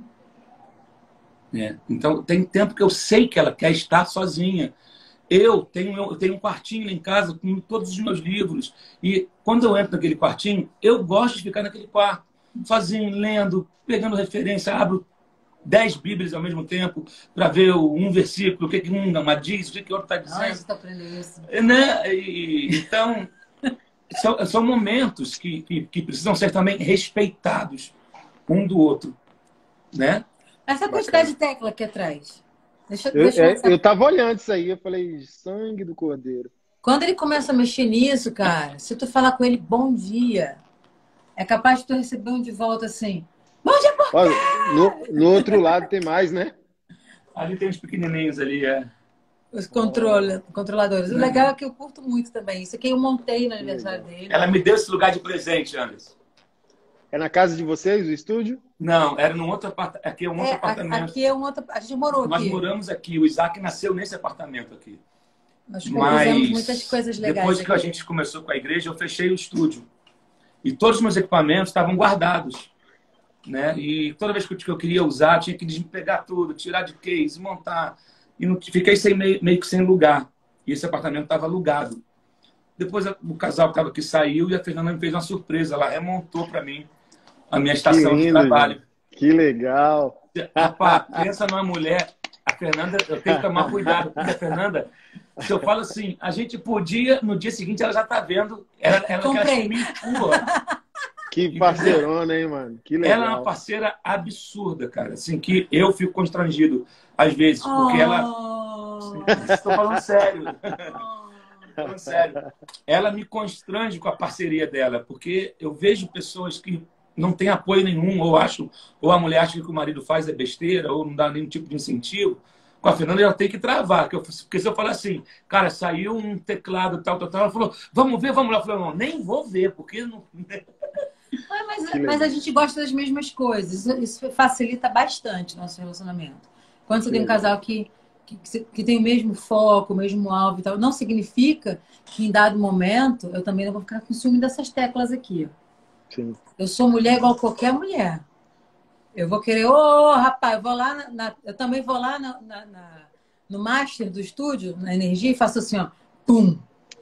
Né? Então, tem tempo que eu sei que ela quer estar sozinha. Eu tenho, eu tenho um quartinho lá em casa com todos os meus livros. E quando eu entro naquele quartinho, eu gosto de ficar naquele quarto, sozinho, lendo, pegando referência, abro dez Bíblias ao mesmo tempo para ver um versículo, o que, que uma diz, o que, que o outro está dizendo. Nossa, você aprendeu isso. Né? E, então, são, são momentos que, que, que precisam ser também respeitados um do outro. Né? Essa quantidade de tecla aqui atrás. Deixa, Eu, deixa eu, é, eu tava olhando isso aí, eu falei, sangue do cordeiro. Quando ele começa a mexer nisso, cara, se tu falar com ele bom dia, é capaz de tu receber um de volta assim, bom dia, por Olha, no, no outro lado tem mais, né? Ali tem uns pequenininhos ali, é. os controle, controladores. O legal é que eu curto muito também. Isso aqui eu montei no aniversário dele. Ela me deu esse lugar de presente, Anderson. É na casa de vocês, o estúdio? Não, era num outro apartamento. Aqui é um outro É, apartamento. aqui é um outro. A gente morou Nós aqui. moramos aqui. O Isaac nasceu nesse apartamento aqui. Nós compusemos Mas muitas coisas legais. depois que aqui. a gente começou com a igreja, eu fechei o estúdio. E todos os meus equipamentos estavam guardados. Né? E toda vez que eu queria usar, tinha que despegar tudo, tirar de case, montar. E não, fiquei sem, meio, meio que sem lugar. E esse apartamento estava alugado. Depois o casal que estava aqui saiu e a Fernanda me fez uma surpresa. Ela remontou para mim a minha estação Que lindo, de trabalho. gente. Que legal. Rapaz, pensa numa mulher. A Fernanda, eu tenho que tomar cuidado, porque a Fernanda, se eu falo assim, a gente podia, no dia seguinte ela já está vendo, ela, ela quer de mim pura. Que parceirona, hein, mano? Que legal. Ela é uma parceira absurda, cara. Assim, que eu fico constrangido às vezes, porque oh. ela. Estou falando sério. Falando sério. Ela me constrange com a parceria dela, porque eu vejo pessoas que não têm apoio nenhum, ou acham, ou a mulher acha que o que o marido faz é besteira, ou não dá nenhum tipo de incentivo. Com a Fernanda, ela tem que travar. Porque se eu falar assim, cara, saiu um teclado, tal, tal, tal, ela falou, vamos ver, vamos lá. Eu falei, não, nem vou ver, porque não. Ah, mas, mas a gente gosta das mesmas coisas. Isso, isso facilita bastante nosso relacionamento. Quando você tem um casal que, que, que tem o mesmo foco, o mesmo alvo e tal, não significa que em dado momento eu também não vou ficar com ciúme dessas teclas aqui. Sim. Eu sou mulher igual qualquer mulher. Eu vou querer, ô, oh, rapaz, eu vou lá, na, na, eu também vou lá na, na, na, no master do estúdio, na energia, e faço assim, ó, pum.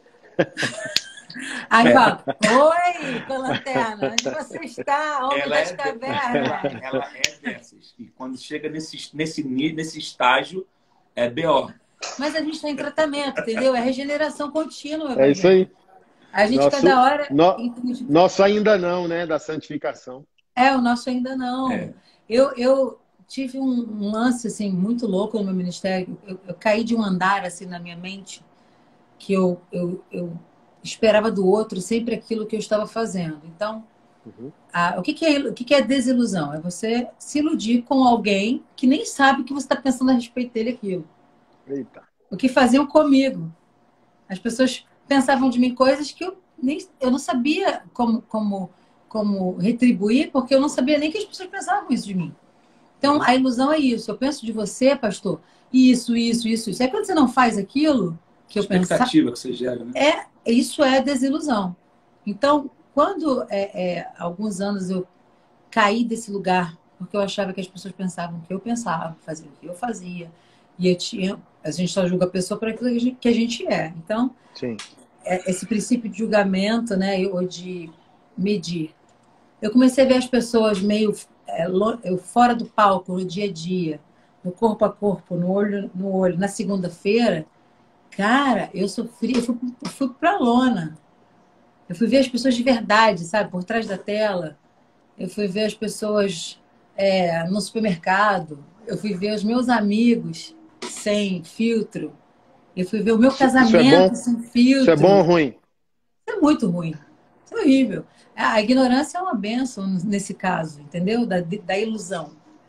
Aí fala, oi, com a lanterna, onde você está? Homem ela das é, cavernas. ela, ela é dessas. E quando chega nesse, nesse, nesse estágio, é B O. Mas a gente está em tratamento, entendeu? É regeneração contínua. É isso aí. A gente, nosso, cada hora... No, nosso ainda não, né? Da santificação. É, o nosso ainda não. É. Eu, eu tive um, um lance, assim, muito louco no meu ministério. Eu, eu caí de um andar, assim, na minha mente, que eu... eu, eu esperava do outro sempre aquilo que eu estava fazendo. Então, uhum. a, o, que, que, é, o que, que é desilusão? É você se iludir com alguém que nem sabe que você está pensando a respeito dele aquilo. Eita. O que faziam comigo. As pessoas pensavam de mim coisas que eu, nem, eu não sabia como, como, como retribuir, porque eu não sabia nem que as pessoas pensavam isso de mim. Então, a ilusão é isso. Eu penso de você, pastor, isso, isso, isso, isso. Aí quando você não faz aquilo que eu pensava... expectativa que você gera, né? É, isso é desilusão. Então, quando é, é, alguns anos eu caí desse lugar, porque eu achava que as pessoas pensavam o que eu pensava, faziam o que eu fazia, e eu tinha, a gente só julga a pessoa por aquilo que a gente, que a gente é. Então, sim. É, esse princípio de julgamento, né, ou de medir. Eu comecei a ver as pessoas meio é, eu, fora do palco, no dia a dia, no corpo a corpo, no olho no olho, na segunda-feira. Cara, eu sofri, eu fui, eu fui pra lona. Eu fui ver as pessoas de verdade, sabe? Por trás da tela. Eu fui ver as pessoas é, no supermercado. Eu fui ver os meus amigos sem filtro. Eu fui ver o meu casamento isso é bom? sem filtro. Isso é bom ou ruim? Isso é muito ruim. Isso é horrível. A ignorância é uma bênção nesse caso, entendeu? Da, da ilusão.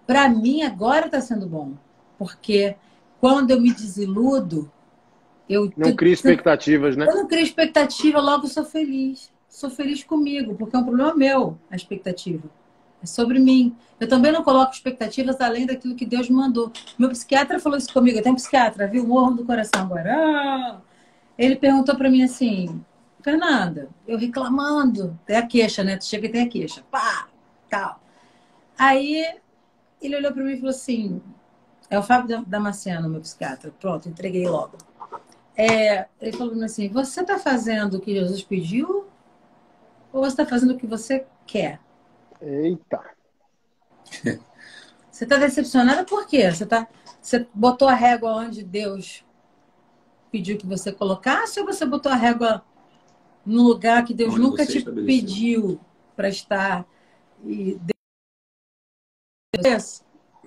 Para mim, agora está sendo bom. Porque quando eu me desiludo, eu, Não cria expectativas, né? eu não crio expectativa, logo sou feliz. Sou feliz comigo, porque é um problema meu, a expectativa. É sobre mim. Eu também não coloco expectativas além daquilo que Deus me mandou. Meu psiquiatra falou isso comigo. Eu tenho um psiquiatra, viu? Morro do coração agora. Ah! Ele perguntou para mim assim, Fernanda, eu reclamando, tem a queixa, né? Tu chega e tem a queixa. Pá! Tal. Aí ele olhou para mim e falou assim, é o Fábio Damasceno, meu psiquiatra. Pronto, entreguei logo. É, ele falou para mim assim, você está fazendo o que Jesus pediu ou você está fazendo o que você quer? Eita. Você está decepcionada por quê? Você, tá, você botou a régua onde Deus pediu que você colocasse ou você botou a régua num lugar que Deus Onde nunca você te estabeleceu. pediu para estar? E Deus...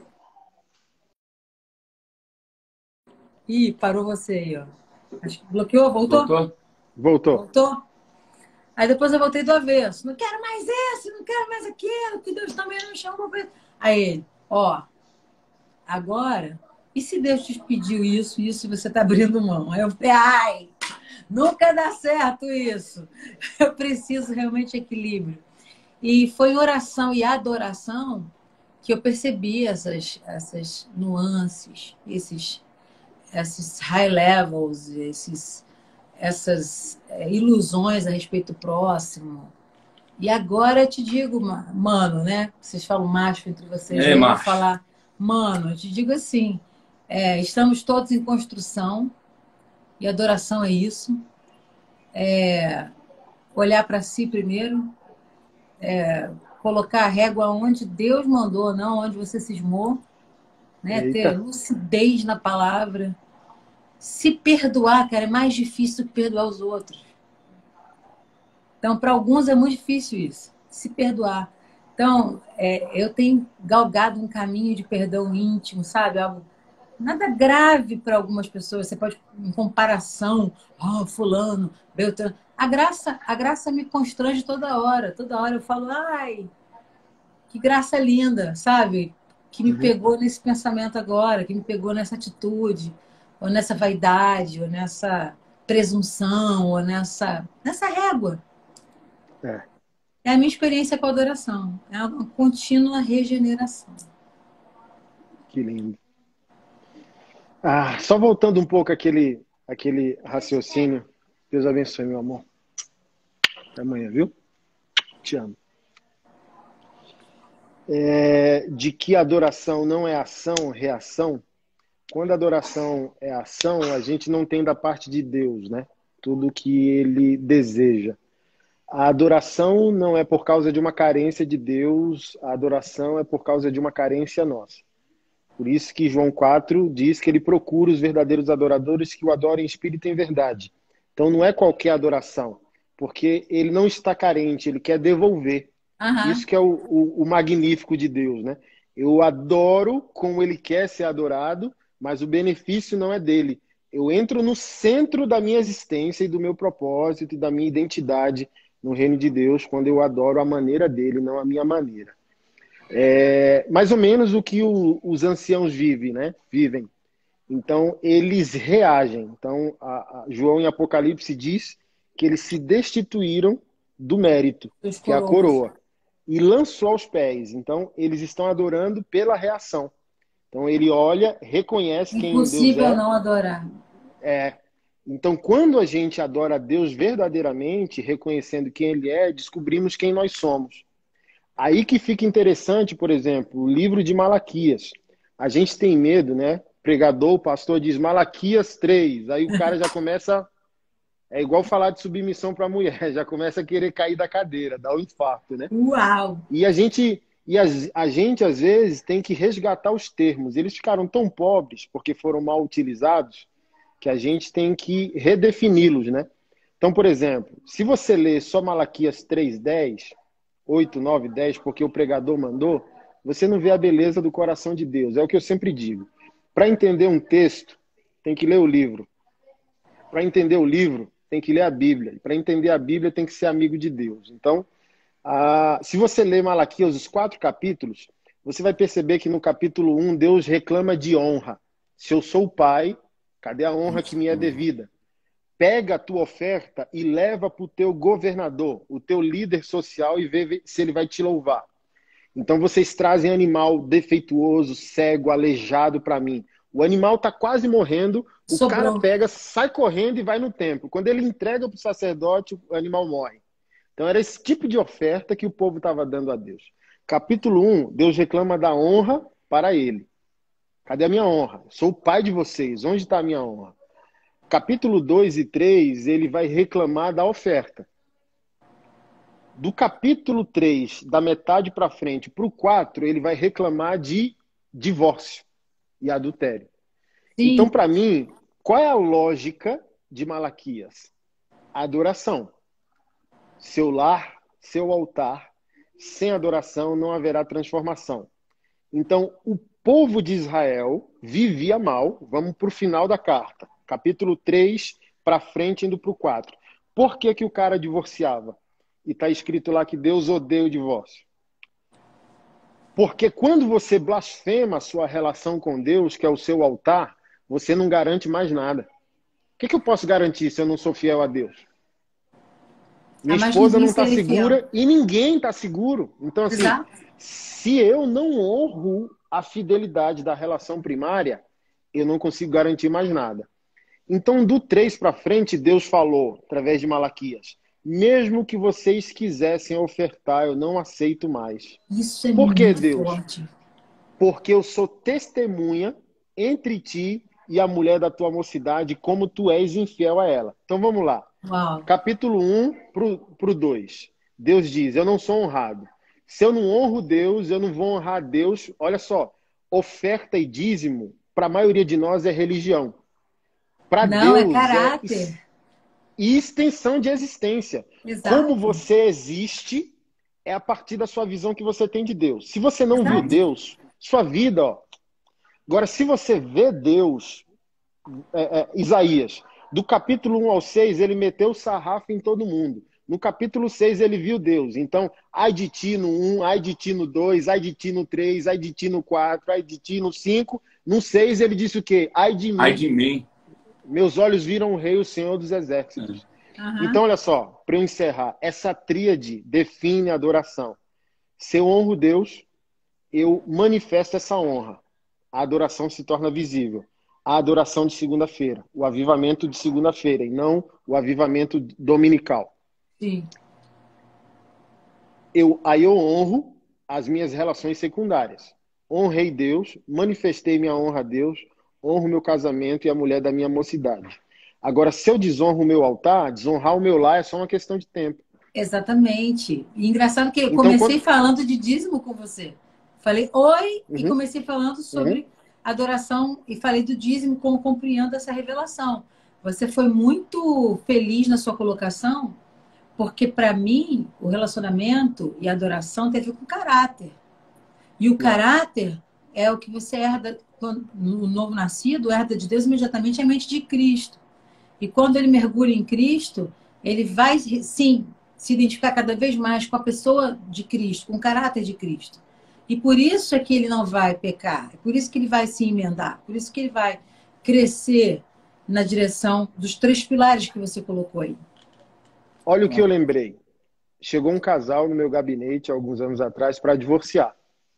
Ih, parou você aí, ó. Acho que bloqueou, voltou? Voltou? Voltou. Voltou? Aí depois eu voltei do avesso. Não quero mais esse, não quero mais aquilo, que Deus também não me chamou pra... Aí ele, ó, agora, e se Deus te pediu isso, isso e você tá abrindo mão? Aí eu falei, ai, nunca dá certo isso. Eu preciso realmente de equilíbrio. E foi em oração e adoração que eu percebi essas, essas nuances, esses, esses high levels, esses, essas é, ilusões a respeito do próximo. E agora eu te digo, mano, né? Vocês falam macho entre vocês, É, eu vou macho. falar, mano, eu te digo assim, é, estamos todos em construção e adoração é isso. É, olhar para si primeiro, é, colocar a régua onde Deus mandou, não onde você cismou, né? Ter Eita. lucidez na palavra. Se perdoar, cara, é mais difícil que perdoar os outros. Então, para alguns é muito difícil isso, se perdoar. Então, é, eu tenho galgado um caminho de perdão íntimo, sabe? Algo nada grave para algumas pessoas. Você pode, em comparação, oh, fulano, Beltrano. A graça, a graça me constrange toda hora. Toda hora eu falo, ai, que graça linda, sabe? Que me Uhum. pegou nesse pensamento agora, que me pegou nessa atitude, ou nessa vaidade, ou nessa presunção, ou nessa, nessa régua. É, É a minha experiência com a adoração. É uma contínua regeneração. que lindo. Ah, só voltando um pouco àquele, àquele raciocínio. Deus abençoe, meu amor. Até amanhã, viu? Te amo. É, de que adoração não é ação, reação. Quando a adoração é ação, a gente não tem da parte de Deus, né? Tudo que ele deseja. A adoração não é por causa de uma carência de Deus, a adoração é por causa de uma carência nossa. Por isso que João quatro diz que ele procura os verdadeiros adoradores que o adorem em espírito e em verdade. Então não é qualquer adoração, porque ele não está carente, ele quer devolver. Aham. Isso que é o, o, o magnífico de Deus, né? Eu adoro como ele quer ser adorado, mas o benefício não é dele. Eu entro no centro da minha existência e do meu propósito e da minha identidade no reino de Deus quando eu adoro a maneira dele, não a minha maneira. É mais ou menos o que o, os anciãos vivem, né? Vivem. Então, eles reagem. Então, a, a João em Apocalipse diz que eles se destituíram do mérito, Dos que é a coroas. coroa, e lançou aos pés. Então, eles estão adorando pela reação. Então, ele olha, reconhece quem Deus Impossível é. não adorar. É. Então, quando a gente adora a Deus verdadeiramente, reconhecendo quem Ele é, descobrimos quem nós somos. Aí que fica interessante, por exemplo, o livro de Malaquias. A gente tem medo, né? O pregador, o pastor diz Malaquias três. Aí o cara já começa... É igual falar de submissão para a mulher. Já começa a querer cair da cadeira, dar um infarto, né? Uau! E a gente... E a, a gente, às vezes, tem que resgatar os termos. Eles ficaram tão pobres porque foram mal utilizados que a gente tem que redefini-los, né? Então, por exemplo, se você ler só Malaquias três, dez, oito, nove, dez, porque o pregador mandou, você não vê a beleza do coração de Deus. É o que eu sempre digo. Para entender um texto, tem que ler o livro. Para entender o livro, tem que ler a Bíblia. Para entender a Bíblia, tem que ser amigo de Deus. Então, ah, se você ler Malaquias, os quatro capítulos, você vai perceber que no capítulo um, Deus reclama de honra. Se eu sou o pai, cadê a honra que me é devida? Pega a tua oferta e leva para o teu governador, o teu líder social, e vê se ele vai te louvar. Então vocês trazem animal defeituoso, cego, aleijado para mim. O animal está quase morrendo, o Sobrou. cara pega, sai correndo e vai no templo. Quando ele entrega para o sacerdote, o animal morre. Então era esse tipo de oferta que o povo estava dando a Deus. Capítulo um, Deus reclama da honra para ele. Cadê a minha honra? Sou o pai de vocês, onde está a minha honra? Capítulo dois e três, ele vai reclamar da oferta. Do capítulo três, da metade para frente, para o quatro, ele vai reclamar de divórcio e adultério. Sim. Então, para mim, qual é a lógica de Malaquias? Adoração. Seu lar, seu altar, sem adoração não haverá transformação. Então, o povo de Israel vivia mal. Vamos para o final da carta. Capítulo três para frente, indo para o quatro. Por que que o cara divorciava? E está escrito lá que Deus odeia o divórcio. Porque quando você blasfema a sua relação com Deus, que é o seu altar, você não garante mais nada. O que que eu posso garantir se eu não sou fiel a Deus? Minha Ah, mas esposa não ninguém está seria segura fiel. e ninguém está seguro. Então, assim, Exato. se eu não honro a fidelidade da relação primária, eu não consigo garantir mais nada. Então, do três para frente, Deus falou, através de Malaquias, mesmo que vocês quisessem ofertar, eu não aceito mais. Isso é Por que, muito Deus? forte. Porque eu sou testemunha entre ti e a mulher da tua mocidade, como tu és infiel a ela. Então, vamos lá. Uau. Capítulo um para o dois. Deus diz, eu não sou honrado. Se eu não honro Deus, eu não vou honrar Deus. Olha só, oferta e dízimo, para a maioria de nós, é religião. Para Não, é Deus, caráter. é e extensão de existência. Exato. Como você existe é a partir da sua visão que você tem de Deus. Se você não Exato. viu Deus, sua vida, ó. Agora, se você vê Deus, é, é, Isaías, do capítulo um ao seis, ele meteu o sarrafo em todo mundo. No capítulo seis, ele viu Deus. Então, ai de ti no um, ai de ti no dois, ai de ti no três, ai de ti no quatro, ai de ti no cinco. No seis, ele disse o quê? Ai de mim. Ai de mim. Meus olhos viram o Rei, o Senhor dos Exércitos. Uhum. Então, olha só, para eu encerrar, essa tríade define a adoração. Se eu honro Deus, eu manifesto essa honra. A adoração se torna visível. A adoração de segunda-feira, o avivamento de segunda-feira, e não o avivamento dominical. Sim. Eu, aí eu honro as minhas relações secundárias. Honrei Deus, manifestei minha honra a Deus, honro meu casamento e a mulher da minha mocidade. Agora, se eu desonro o meu altar, desonrar o meu lar é só uma questão de tempo. Exatamente. E engraçado que eu Então, comecei quando... falando de dízimo com você. Falei oi uhum. e comecei falando sobre uhum. adoração e falei do dízimo, como compreendo essa revelação. Você foi muito feliz na sua colocação, porque para mim o relacionamento e a adoração tem a ver com caráter. E o caráter é o que você herda, no novo nascido, herda de Deus imediatamente a mente de Cristo. E quando ele mergulha em Cristo, ele vai, sim, se identificar cada vez mais com a pessoa de Cristo, com o caráter de Cristo. E por isso é que ele não vai pecar, é por isso que ele vai se emendar, por isso que ele vai crescer na direção dos três pilares que você colocou aí. Olha o que eu lembrei. Chegou um casal no meu gabinete, alguns anos atrás, para divorciar.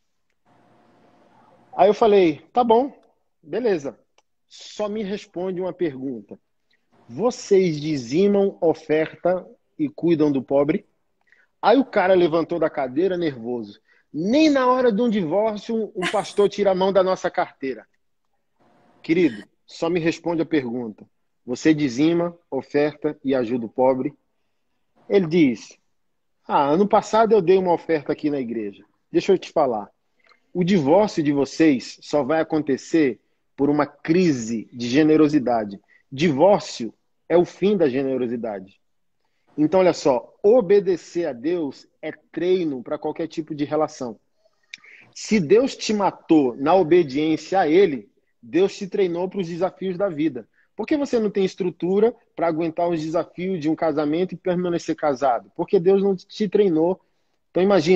Aí eu falei, tá bom, beleza. Só me responde uma pergunta. Vocês dizimam oferta e cuidam do pobre? Aí o cara levantou da cadeira nervoso. Nem na hora de um divórcio um pastor tira a mão da nossa carteira. Querido, só me responde a pergunta. Você dizima, oferta e ajuda o pobre? Ele diz, ah, ano passado eu dei uma oferta aqui na igreja. Deixa eu te falar. O divórcio de vocês só vai acontecer por uma crise de generosidade. Divórcio é o fim da generosidade. Então, olha só, obedecer a Deus é treino para qualquer tipo de relação. Se Deus te matou na obediência a Ele, Deus te treinou para os desafios da vida. Por que você não tem estrutura para aguentar os desafios de um casamento e permanecer casado? Porque Deus não te treinou. Então, imagina,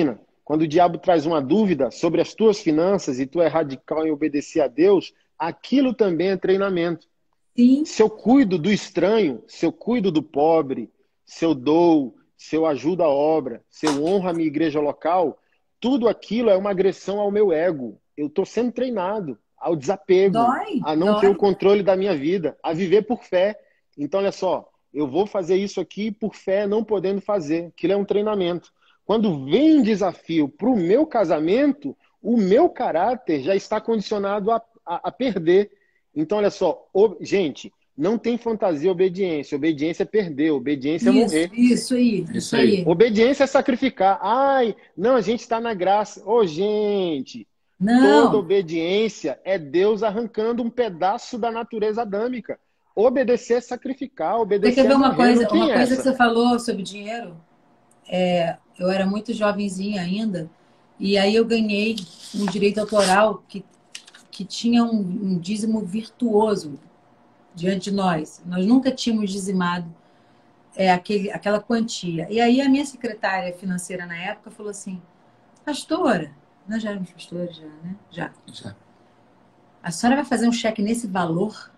Quando o diabo traz uma dúvida sobre as tuas finanças e tu é radical em obedecer a Deus, aquilo também é treinamento. Sim. Se eu cuido do estranho, se eu cuido do pobre, se eu dou, se eu ajudo a obra, se eu honro a minha igreja local, tudo aquilo é uma agressão ao meu ego. Eu estou sendo treinado ao desapego, Dói, a não dói. ter o controle da minha vida, a viver por fé. Então, olha só, eu vou fazer isso aqui por fé, não podendo fazer. Aquilo é um treinamento. Quando vem um desafio para o meu casamento, o meu caráter já está condicionado a, a, a perder. Então, olha só, o, gente, não tem fantasia obediência. Obediência é perder, obediência é Isso, morrer. isso aí, isso aí. Obediência é sacrificar. Ai, não, a gente está na graça. Ô, gente, toda Não, obediência é Deus arrancando um pedaço da natureza adâmica. Obedecer é sacrificar, você obedecer quer é ver uma morrer, não coisa, tem uma coisa que essa. você falou sobre dinheiro? É, eu era muito jovenzinha ainda, e aí eu ganhei um direito autoral que, que tinha um, um dízimo virtuoso diante de nós. Nós nunca tínhamos dizimado é, aquele, aquela quantia. E aí a minha secretária financeira na época falou assim, pastora, nós já éramos pastores já, né? Já. Já. A senhora vai fazer um cheque nesse valor?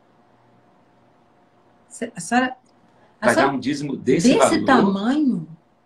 A senhora, a Pagar senhora um dízimo desse, desse valor? tamanho?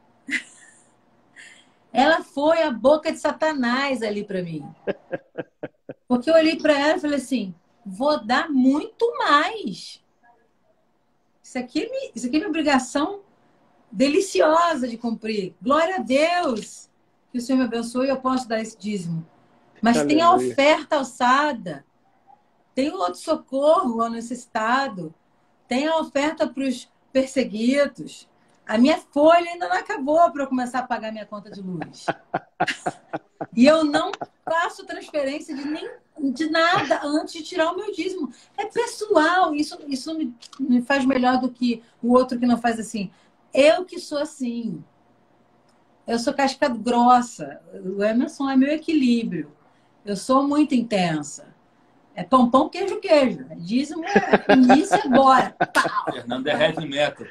Ela foi a boca de Satanás ali para mim. Porque eu olhei para ela e falei assim, vou dar muito mais. Isso aqui, é mi- isso aqui é minha obrigação deliciosa de cumprir. Glória a Deus que o Senhor me abençoe e eu posso dar esse dízimo. Mas tem a Aleluia. oferta alçada, tem o outro socorro ao necessitado, tem a oferta para os perseguidos. A minha folha ainda não acabou para eu começar a pagar minha conta de luz. E eu não faço transferência de, nem, de nada antes de tirar o meu dízimo. É pessoal, isso, isso não me, me faz melhor do que o outro que não faz assim. Eu que sou assim. Eu sou casca grossa. O Emerson é meu equilíbrio. Eu sou muito intensa. É pão, pão, queijo, queijo. Dízimo é início e bora. Pau. Fernando é heavy metal.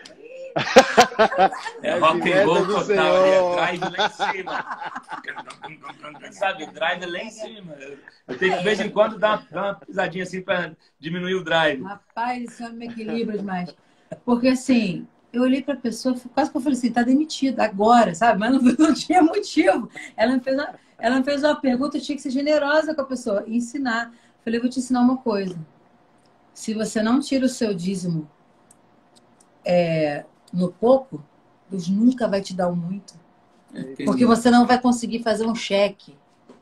É Heavy rock and metal roll do total ali, é Senhor. drive lá em cima. Sabe, drive lá em cima. Eu tenho que, de vez em quando, dar, dar uma pisadinha assim para diminuir o drive. Rapaz, esse homem me equilibra demais. Porque assim, eu olhei para a pessoa, quase que eu falei assim, tá demitida agora, sabe? Mas não, não tinha motivo. Ela me, fez uma, ela me fez uma pergunta, eu tinha que ser generosa com a pessoa, e ensinar. Falei, eu vou te ensinar uma coisa. Se você não tira o seu dízimo é, no pouco, Deus nunca vai te dar o muito. Porque você não vai conseguir fazer um cheque.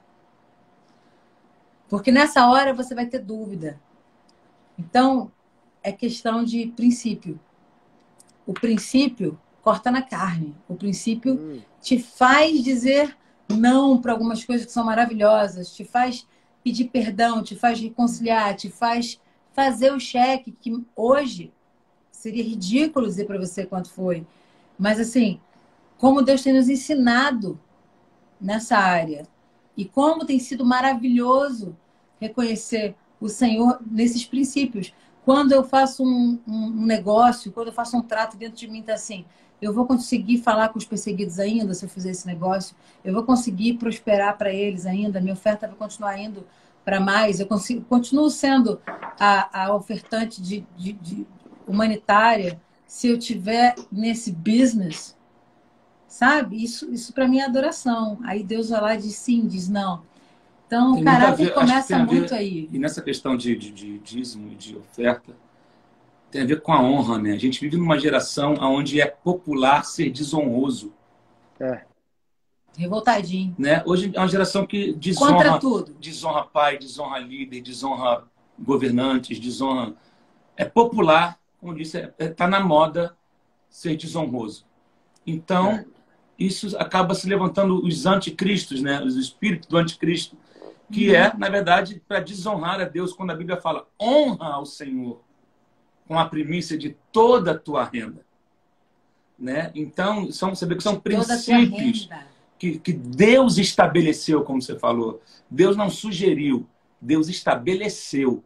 Porque nessa hora você vai ter dúvida. Então, é questão de princípio. O princípio corta na carne. O princípio Hum. te faz dizer não para algumas coisas que são maravilhosas, te faz pedir perdão, te faz reconciliar, te faz fazer o cheque, que hoje seria ridículo dizer para você quanto foi. Mas, assim, como Deus tem nos ensinado nessa área e como tem sido maravilhoso reconhecer o Senhor nesses princípios. Quando eu faço um, um, um negócio, quando eu faço um trato dentro de mim, tá assim, eu vou conseguir falar com os perseguidos ainda se eu fizer esse negócio, eu vou conseguir prosperar para eles ainda, minha oferta vai continuar indo para mais, eu consigo, continuo sendo a, a ofertante de, de, de humanitária se eu tiver nesse business, sabe? Isso, isso para mim é adoração. Aí Deus vai lá e diz sim, diz não. Então, o caráter começa muito aí. E nessa questão de, de, de dízimo e de oferta, tem a ver com a honra, né? A gente vive numa geração onde é popular ser desonroso. É. Revoltadinho. Né? Hoje é uma geração que desonra, contra tudo. Desonra pai, desonra líder, desonra governantes, desonra... É popular, como disse, está é, tá na moda ser desonroso. Então, é. isso acaba se levantando os anticristos, né? Os espíritos do anticristo, que uhum. é, na verdade, para desonrar a Deus, quando a Bíblia fala honra ao Senhor com a primícia de toda a tua renda. Né? Então, são, você vê que são de princípios que, que Deus estabeleceu, como você falou. Deus não sugeriu, Deus estabeleceu.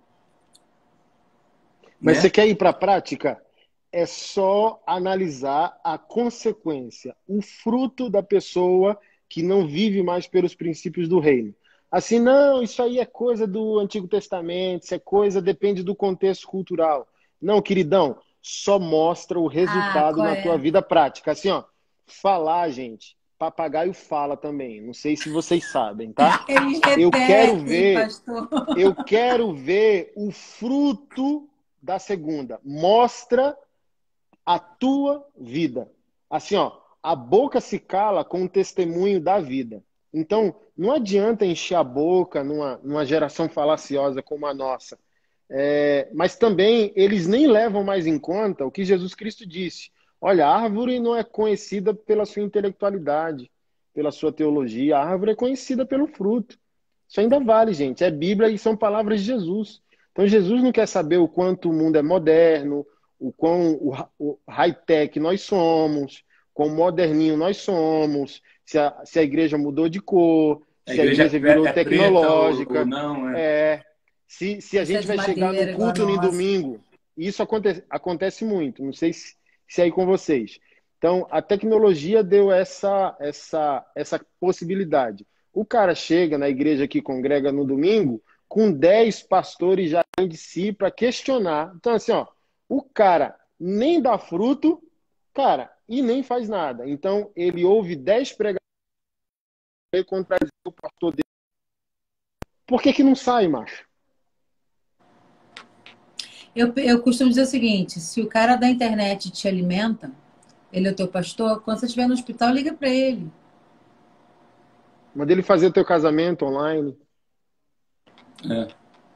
Mas né? você quer ir para a prática? É só analisar a consequência, o fruto da pessoa que não vive mais pelos princípios do reino. Assim, não, isso aí é coisa do Antigo Testamento, isso é coisa, depende do contexto cultural. Não, queridão, só mostra o Ah, resultado qual na tua é? vida prática. Assim, ó, falar, gente, papagaio fala também. Não sei se vocês sabem, tá? Eles Eu quero repetem, ver, pastor. eu quero ver o fruto da segunda. Mostra a tua vida. Assim, ó, a boca se cala com o testemunho da vida. Então, não adianta encher a boca numa, numa geração falaciosa como a nossa. É, mas também eles nem levam mais em conta o que Jesus Cristo disse. Olha, a árvore não é conhecida pela sua intelectualidade, pela sua teologia. A árvore é conhecida pelo fruto. Isso ainda vale, gente. É Bíblia e são palavras de Jesus. Então, Jesus não quer saber o quanto o mundo é moderno, o quão o high-tech nós somos, quão moderninho nós somos, se a, se a igreja mudou de cor, A se a igreja igreja é, virou é preta ou, ou tecnológica. não, é. É, se, se a Isso é gente de vai chegar no madeira, igual a culto no nossa. domingo, isso acontece, acontece muito, não sei se, se é aí com vocês. Então, a tecnologia deu essa, essa, essa possibilidade. O cara chega na igreja que congrega no domingo com dez pastores já de si para questionar. Então, assim, ó, o cara nem dá fruto, cara, e nem faz nada. Então, ele ouve dez pregadores e contradizer o pastor dele. Por que que não sai, macho? Eu, eu costumo dizer o seguinte: se o cara da internet te alimenta, ele é o teu pastor, quando você estiver no hospital, liga para ele. Manda ele fazer o teu casamento online. É.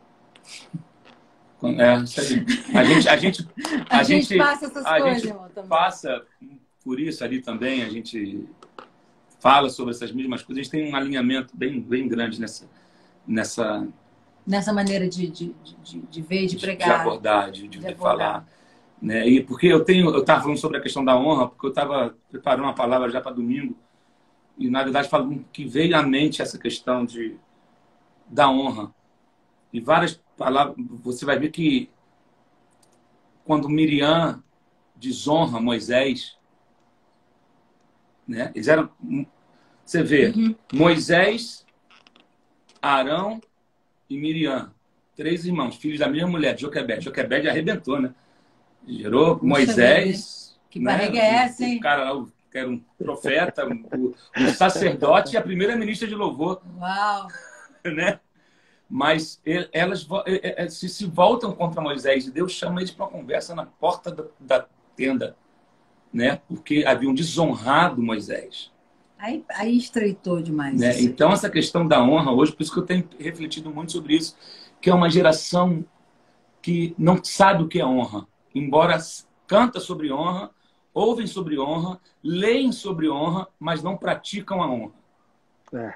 É, isso aí. A gente, a gente, A a gente gente, passa essas a coisas, gente irmão, também. passa por isso ali também. A gente fala sobre essas mesmas coisas. A gente tem um alinhamento bem, bem grande nessa, nessa Nessa maneira de, de, de, de ver, de de, de pregar, abordar, de, de, de de abordar. falar, né? E porque eu tenho, eu estava falando sobre a questão da honra, porque eu estava preparando uma palavra já para domingo e na verdade falando que veio à mente essa questão de da honra. E várias palavras, você vai ver que quando Miriam desonra Moisés, né? Eles eram, você vê, Uhum. Moisés, Arão e Miriam, três irmãos, filhos da mesma mulher, Joquebede. Joquebede arrebentou, né? Gerou Puxa Moisés, que né? barriga é essa, hein? O cara lá, o- que era um profeta, o, o sacerdote e a primeira ministra de louvor, Uau! né? Mas ele- elas vo- eh, eh, se, se voltam contra Moisés e Deus chama eles para uma conversa na porta da, da tenda, né? Porque haviam desonrado Moisés, Aí, aí estreitou demais né? isso aí. Então essa questão da honra hoje, por isso que eu tenho refletido muito sobre isso, que é uma geração que não sabe o que é honra, embora canta sobre honra, ouvem sobre honra, leem sobre honra, mas não praticam a honra. É.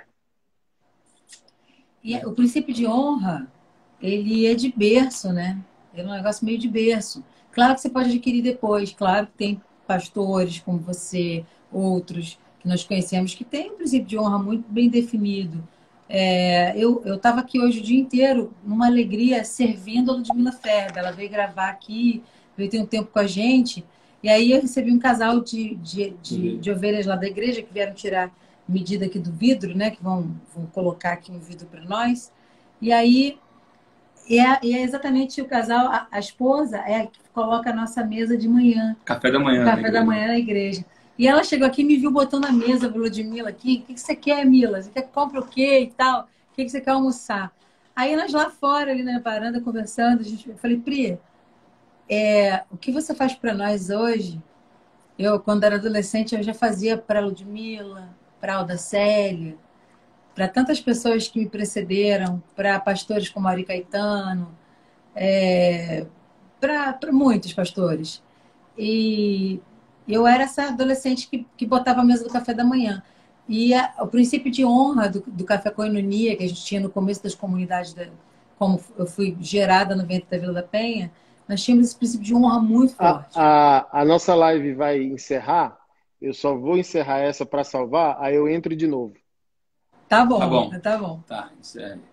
E o princípio de honra, ele é de berço, né? É um negócio meio de berço. Claro que você pode adquirir depois, claro que tem pastores como você, outros que nós conhecemos, que têm um princípio de honra muito bem definido. É, eu estava aqui hoje o dia inteiro, numa alegria, servindo a Ludmila Ferber. Ela veio gravar aqui, veio ter um tempo com a gente, e aí eu recebi um casal de, de, de, de ovelhas lá da igreja que vieram tirar medida aqui do vidro, né? Que vão, vão colocar aqui um vidro para nós. E aí e é, e é exatamente o casal, a, a esposa é a que coloca a nossa mesa de manhã, Café da o manhã, na café da igreja. manhã na igreja. E ela chegou aqui e me viu botando a mesa, Ludmila, aqui. O que, que você quer, Mila? Você quer que compre o quê e tal? O que, que você quer almoçar? Aí nós lá fora, ali na varanda, conversando, a gente, eu falei, Pri, é, o que você faz para nós hoje? Eu, quando era adolescente, eu já fazia para a Ludmila, para a Alda Célia, para tantas pessoas que me precederam, para pastores como Ari Caetano, é, para muitos pastores. E eu era essa adolescente que, que botava a mesa do café da manhã. E a, o princípio de honra do, do Café Coinonia, que a gente tinha no começo das comunidades, da, como eu fui gerada no ventre da Vila da Penha, nós tínhamos esse princípio de honra muito A, forte. a, a nossa live vai encerrar. Eu só vou encerrar essa para salvar, aí eu entro de novo. Tá bom, Tá bom. tá bom. Tá, isso é.